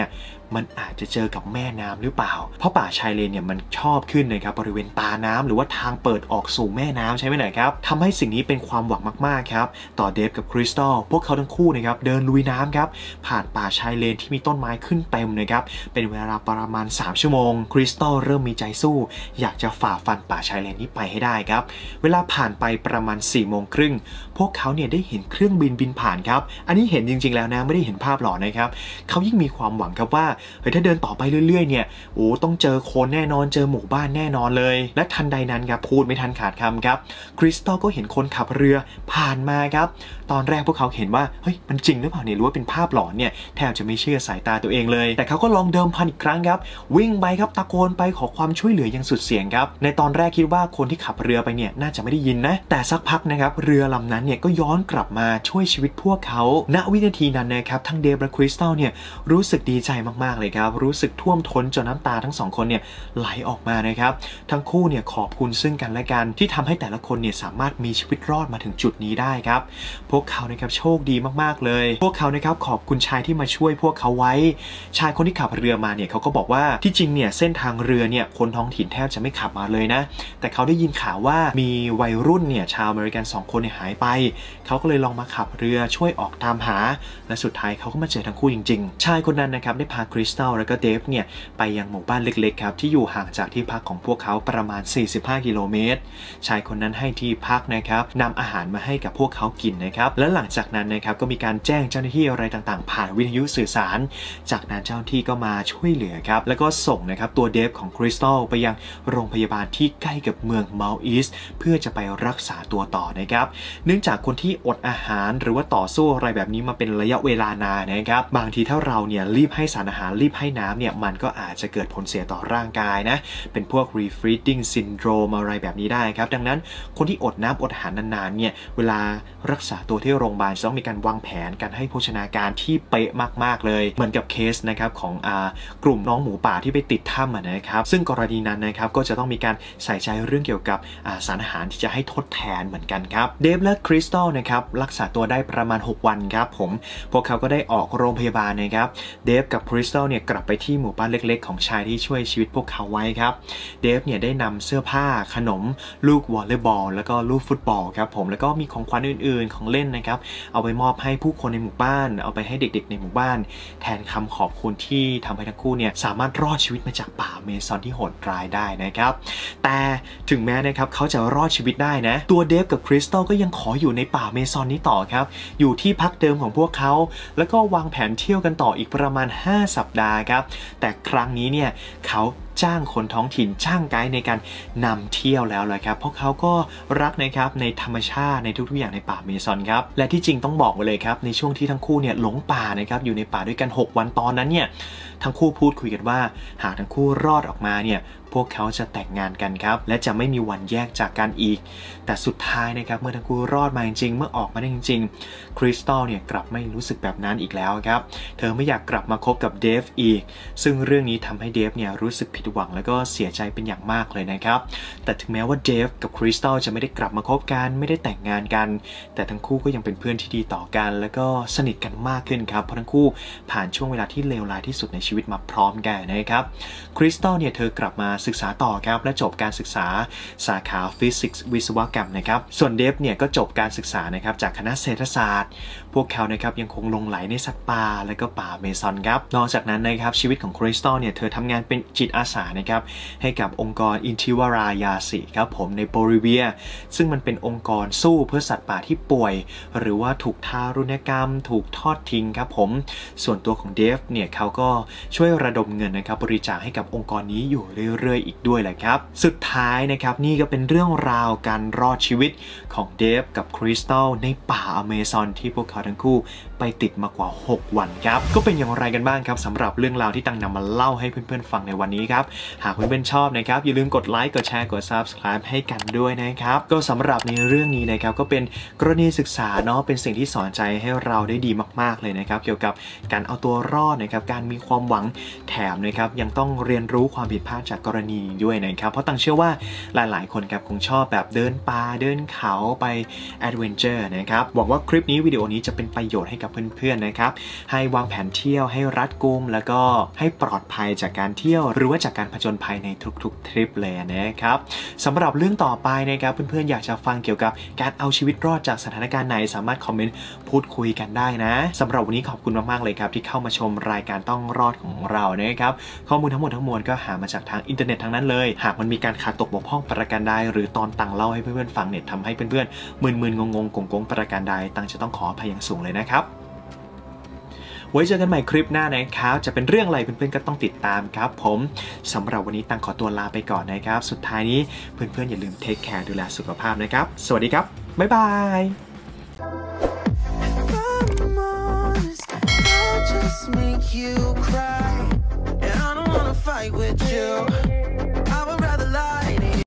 มันอาจจะเจอกับแม่น้ำหรือเปล่าเพราะป่าชายเลนเนี่ยมันชอบขึ้นนะครับบริเวณตาน้ำหรือว่าทางเปิดออกสู่แม่น้ำใช่ไหมหน่อยครับทำให้สิ่งนี้เป็นความหวังมากๆครับต่อเดฟกับคริสตัลพวกเขาทั้งคู่นะครับเดินลุยน้ำครับผ่านป่าชายเลนที่มีต้นไม้ขึ้นเต็มนะครับเป็นเวลาประมาณสามชั่วโมงคริสตัลเริ่มมีใจสู้อยากจะฝ่าฟันป่าชายเลนนี้ไปให้ได้ครับเวลาผ่านไปประมาณสี่โมงครึ่งพวกเขาเนี่ยได้เห็นเครื่องบินบินผ่านครับอันนี้เห็นจริงๆแล้วนะไม่ได้เห็นภาพหลอนนะครับเขายิ่งมีความหวังครับว่าเฮ้ยถ้าเดินต่อไปเรื่อยๆเนี่ยโอ้ต้องเจอคนแน่นอนเจอหมู่บ้านแน่นอนเลยและทันใดนั้นครับพูดไม่ทันขาดคำครับคริสตัลก็เห็นคนขับเรือผ่านมาครับตอนแรกพวกเขาเห็นว่าเฮ้ยมันจริงหรือเปล่าเนี่ยหรือว่าเป็นภาพหลอนเนี่ยแทบจะไม่เชื่อสายตาตัวเองเลยแต่เขาก็ลองเดิมพันอีกครั้งครับวิ่งไปครับตะโกนไปขอความช่วยเหลืออย่างสุดเสียงครับในตอนแรกคิดว่าคนที่ขับเรือไปเนี่ยน่าจะไม่ได้ยินนะแต่สักพักนะครับเรือลำนั้นเนี่ยก็ย้อนกลับมาช่วยชีวิตพวกเขาณวินาทีนั้นนะครับทั้งเดฟและคริสตัลเนี่ยรู้สึกดีใจมากๆเลยครับรู้สึกท่วมท้นจนน้ำตาทั้งสองคนเนี่ยไหลออกมานะครับทั้งคู่เนี่ยขอบคุณซึ่งกันและกันที่ทำให้แต่ละคนเนี่ยสามารถมีชีวิตรอดมาถึงจุดนี้ได้ครับพวกเขานะครับโชคดีมากๆเลยพวกเขานะครับขอบคุณชายที่มาช่วยพวกเขาไว้ชายคนที่ขับเรือมาเนี่ยเขาก็บอกว่าที่จริงเนี่ยเส้นทางเรือเนี่ยคนท้องถิ่นแทบจะไม่ขับมาเลยนะแต่เขาได้ยินข่าวว่ามีวัยรุ่นเนี่ยชาวอเมริกันสองคนเนี่ยหายไปเขาก็เลยลองมาขับเรือช่วยออกตามหาและสุดท้ายเขาก็มาเจอทั้งคู่จริงๆชายคนนั้นนะครับได้พาคริสตัลและก็เดฟเนี่ยไปยังหมู่บ้านเล็กๆครับที่อยู่ห่างจากที่พักของพวกเขาประมาณสี่สิบห้ากิโลเมตรชายคนนั้นให้ที่พักนะครับนำอาหารมาให้กับพวกเขากินนะครับและหลังจากนั้นนะครับก็มีการแจ้งเจ้าหน้าที่อะไรต่างๆผ่านวิทยุสื่อสารจากนั้นเจ้าหน้าที่ก็มาช่วยเหลือครับแล้วก็ส่งนะครับตัวเดฟของคริสตัลไปยังโรงพยาบาลที่ใกล้กับเมืองเมาท์อีสต์เพื่อจะไปรักษาตัวต่อนะครับเนื่องจากคนที่อดอาหารหรือว่าต่อสู้อะไรแบบนี้มาเป็นระยะเวลานานนะครับบางทีถ้าเราเนี่ยรีบให้สารอาหารรีบให้น้ำเนี่ยมันก็อาจจะเกิดผลเสียต่อร่างกายนะเป็นพวก refeeding syndrome อะไรแบบนี้ได้ครับดังนั้นคนที่อดน้ำอดอาหารนานๆเนี่ยเวลารักษาตัวที่โรงพยาบาลต้องมีการวางแผนการให้โภชนาการที่เป๊ะมากๆเลยเหมือนกับเคสนะครับของอ่ากลุ่มน้องหมูป่าที่ไปติดถ้ำนะครับซึ่งกรณีนั้นนะครับก็จะต้องมีการใส่ใจเรื่องเกี่ยวกับสารอาหารที่จะให้ทดแทนเหมือนกันครับเดฟและคริสตัลนะครับรักษาตัวได้ประมาณหกวันครับผมพวกเขาก็ได้ออกโรงพยาบาลนะครับเดฟกับคริสตัลเนี่ยกลับไปที่หมู่บ้านเล็กๆของชายที่ช่วยชีวิตพวกเขาไว้ครับเดฟเนี่ยได้นำเสื้อผ้าขนมลูกวอลเลย์บอลแล้วก็ลูกฟุตบอลครับผมแล้วก็มีของขวัญอื่นๆของเล่นนะครับเอาไปมอบให้ผู้คนในหมู่บ้านเอาไปให้เด็กๆในหมู่บ้านแทนคำขอบคุณที่ทำให้ทั้งคู่เนี่ยสามารถรอดชีวิตมาจากป่าเมซอนที่โหดร้ายได้นะครับแต่ถึงแม้นะครับเขาจะรอดชีวิตได้นะตัวเดฟกับคริสตัลก็ยังขออยู่ในป่าเมซอนนี้ต่อครับอยู่ที่พักเดิมของพวกเขาแล้วก็วางแผนเที่ยวกันต่ออีกประมาณห้าสัปดาห์ครับแต่ครั้งนี้เนี่ยเขาจ้างคนท้องถิ่นจ้างไกด์ในการนำเที่ยวแล้วแหละครับเพราะเขาก็รักนะครับในธรรมชาติในทุกๆอย่างในป่าเมซอนครับและที่จริงต้องบอกไว้เลยครับในช่วงที่ทั้งคู่เนี่ยหลงป่านะครับอยู่ในป่าด้วยกันหกวันตอนนั้นเนี่ยทั้งคู่พูดคุยกันว่าหากทั้งคู่รอดออกมาเนี่ยพวกเขาจะแต่งงานกันครับและจะไม่มีวันแยกจากกันอีกแต่สุดท้ายนะครับเมื่อทั้งคู่รอดมาจริงๆเมื่อออกมาได้จริงๆคริสตัลเนี่ยกลับไม่รู้สึกแบบนั้นอีกแล้วครับเธอไม่อยากกลับมาคบกับเดฟอีกซึ่งเรื่องนี้ทำให้เดฟเนี่ยรู้สึกผิดหวังแล้วก็เสียใจเป็นอย่างมากเลยนะครับแต่ถึงแม้ว่าเดฟกับคริสตัลจะไม่ได้กลับมาคบกันไม่ได้แต่งงานกันแต่ทั้งคู่ก็ยังเป็นเพื่อนที่ดีต่อกันแล้วก็สนิทกันมากขึ้นครับเพราะทั้งคู่ผ่านช่วงเวลาที่เลวร้ายที่สุดในชีวิตมาพร้อมกันนะครับคริสตัลเนี่ยเธอกลับมาศึกษาต่อครับและจบการศึกษาสาขาฟิสิกส์วิศวกรรมนะครับส่วนเดฟเนี่ยก็จบการศึกษานะครับจากคณะเศรษฐศาสตร์พวกเขานะครับยังคงลงไหลในสัตว์ป่าและก็ป่าเมซอนครับนอกจากนั้นนะครับชีวิตของคริสตัลเนี่ยเธอทำงานเป็นจิตอาสานะครับให้กับองค์กรอินทิวารายาสิครับผมในโบลิเวียซึ่งมันเป็นองค์กรสู้เพื่อสัตว์ป่าที่ป่วยหรือว่าถูกทารุณกรรมถูกทอดทิ้งครับผมส่วนตัวของเดฟเนี่ยเขาก็ช่วยระดมเงินนะครับบริจาคให้กับองค์กรนี้อยู่เรื่อยๆอีกด้วยแหละครับสุดท้ายนะครับนี่ก็เป็นเรื่องราวการรอดชีวิตของเดฟกับคริสตัลในป่าอเมซอนที่พวกเขาทั้งคู่ไปติดมากว่าหกวันครับก็เป็นอย่างไรกันบ้างครับสำหรับเรื่องราวที่ตังนำมาเล่าให้เพื่อนๆฟังในวันนี้ครับหากเพื่อนๆชอบนะครับอย่าลืมกดไลค์กดแชร์กด ซับสไครบ์ ให้กันด้วยนะครับก็สำหรับในเรื่องนี้นะครับก็เป็นกรณีศึกษาเนาะเป็นสิ่งที่สอนใจให้เราได้ดีมากๆเลยนะครับเกี่ยวกับการเอาตัวรอดนะครับการมีความหวังแถมนะครับยังต้องเรียนรู้ความผิดพลาดจากกรณีด้วยนะครับเพราะตังเชื่อว่าหลายๆคนครับคงชอบแบบเดินป่าเดินเขาไปแอดเวนเจอร์นะครับหวังว่าคลิปนี้วิดีโอนี้จะเป็นประโยชน์ให้กับเพื่อนๆนะครับให้วางแผนเที่ยวให้รัดกุมแล้วก็ให้ปลอดภัยจากการเที่ยวหรือว่าจากการผจญภัยในทุกๆทริปเลยนะครับสำหรับเรื่องต่อไปนะครับเพื่อนๆอยากจะฟังเกี่ยวกับการเอาชีวิตรอดจากสถานการณ์ไหนสามารถคอมเมนต์พูดคุยกันได้นะสำหรับวันนี้ขอบคุณมากๆเลยครับที่เข้ามาชมรายการต้องรอดของเรานะครับข้อมูลทั้งหมดทั้งมวลก็หามาจากทางอินเทอร์เน็ตทั้งนั้นเลยหากมันมีการขาดตกบกพร่องประการใดหรือตอนตังเล่าให้เพื่อนๆฟังเนี่ยทำให้เพื่อนๆมึนๆงงๆกงๆประการใดตังจะต้องขออภัยอย่างสูงเลยนะครับไว้เจอกันใหม่คลิปหน้านะครับจะเป็นเรื่องอะไรเพื่อนๆก็ต้องติดตามครับผมสำหรับวันนี้ตังขอตัวลาไปก่อนนะครับสุดท้ายนี้เพื่อนๆอย่าลืมเทคแคร์ดูแลสุขภาพนะครับสวัสดีครับบ๊ายบาย Make you cry, and I don't wanna fight with you.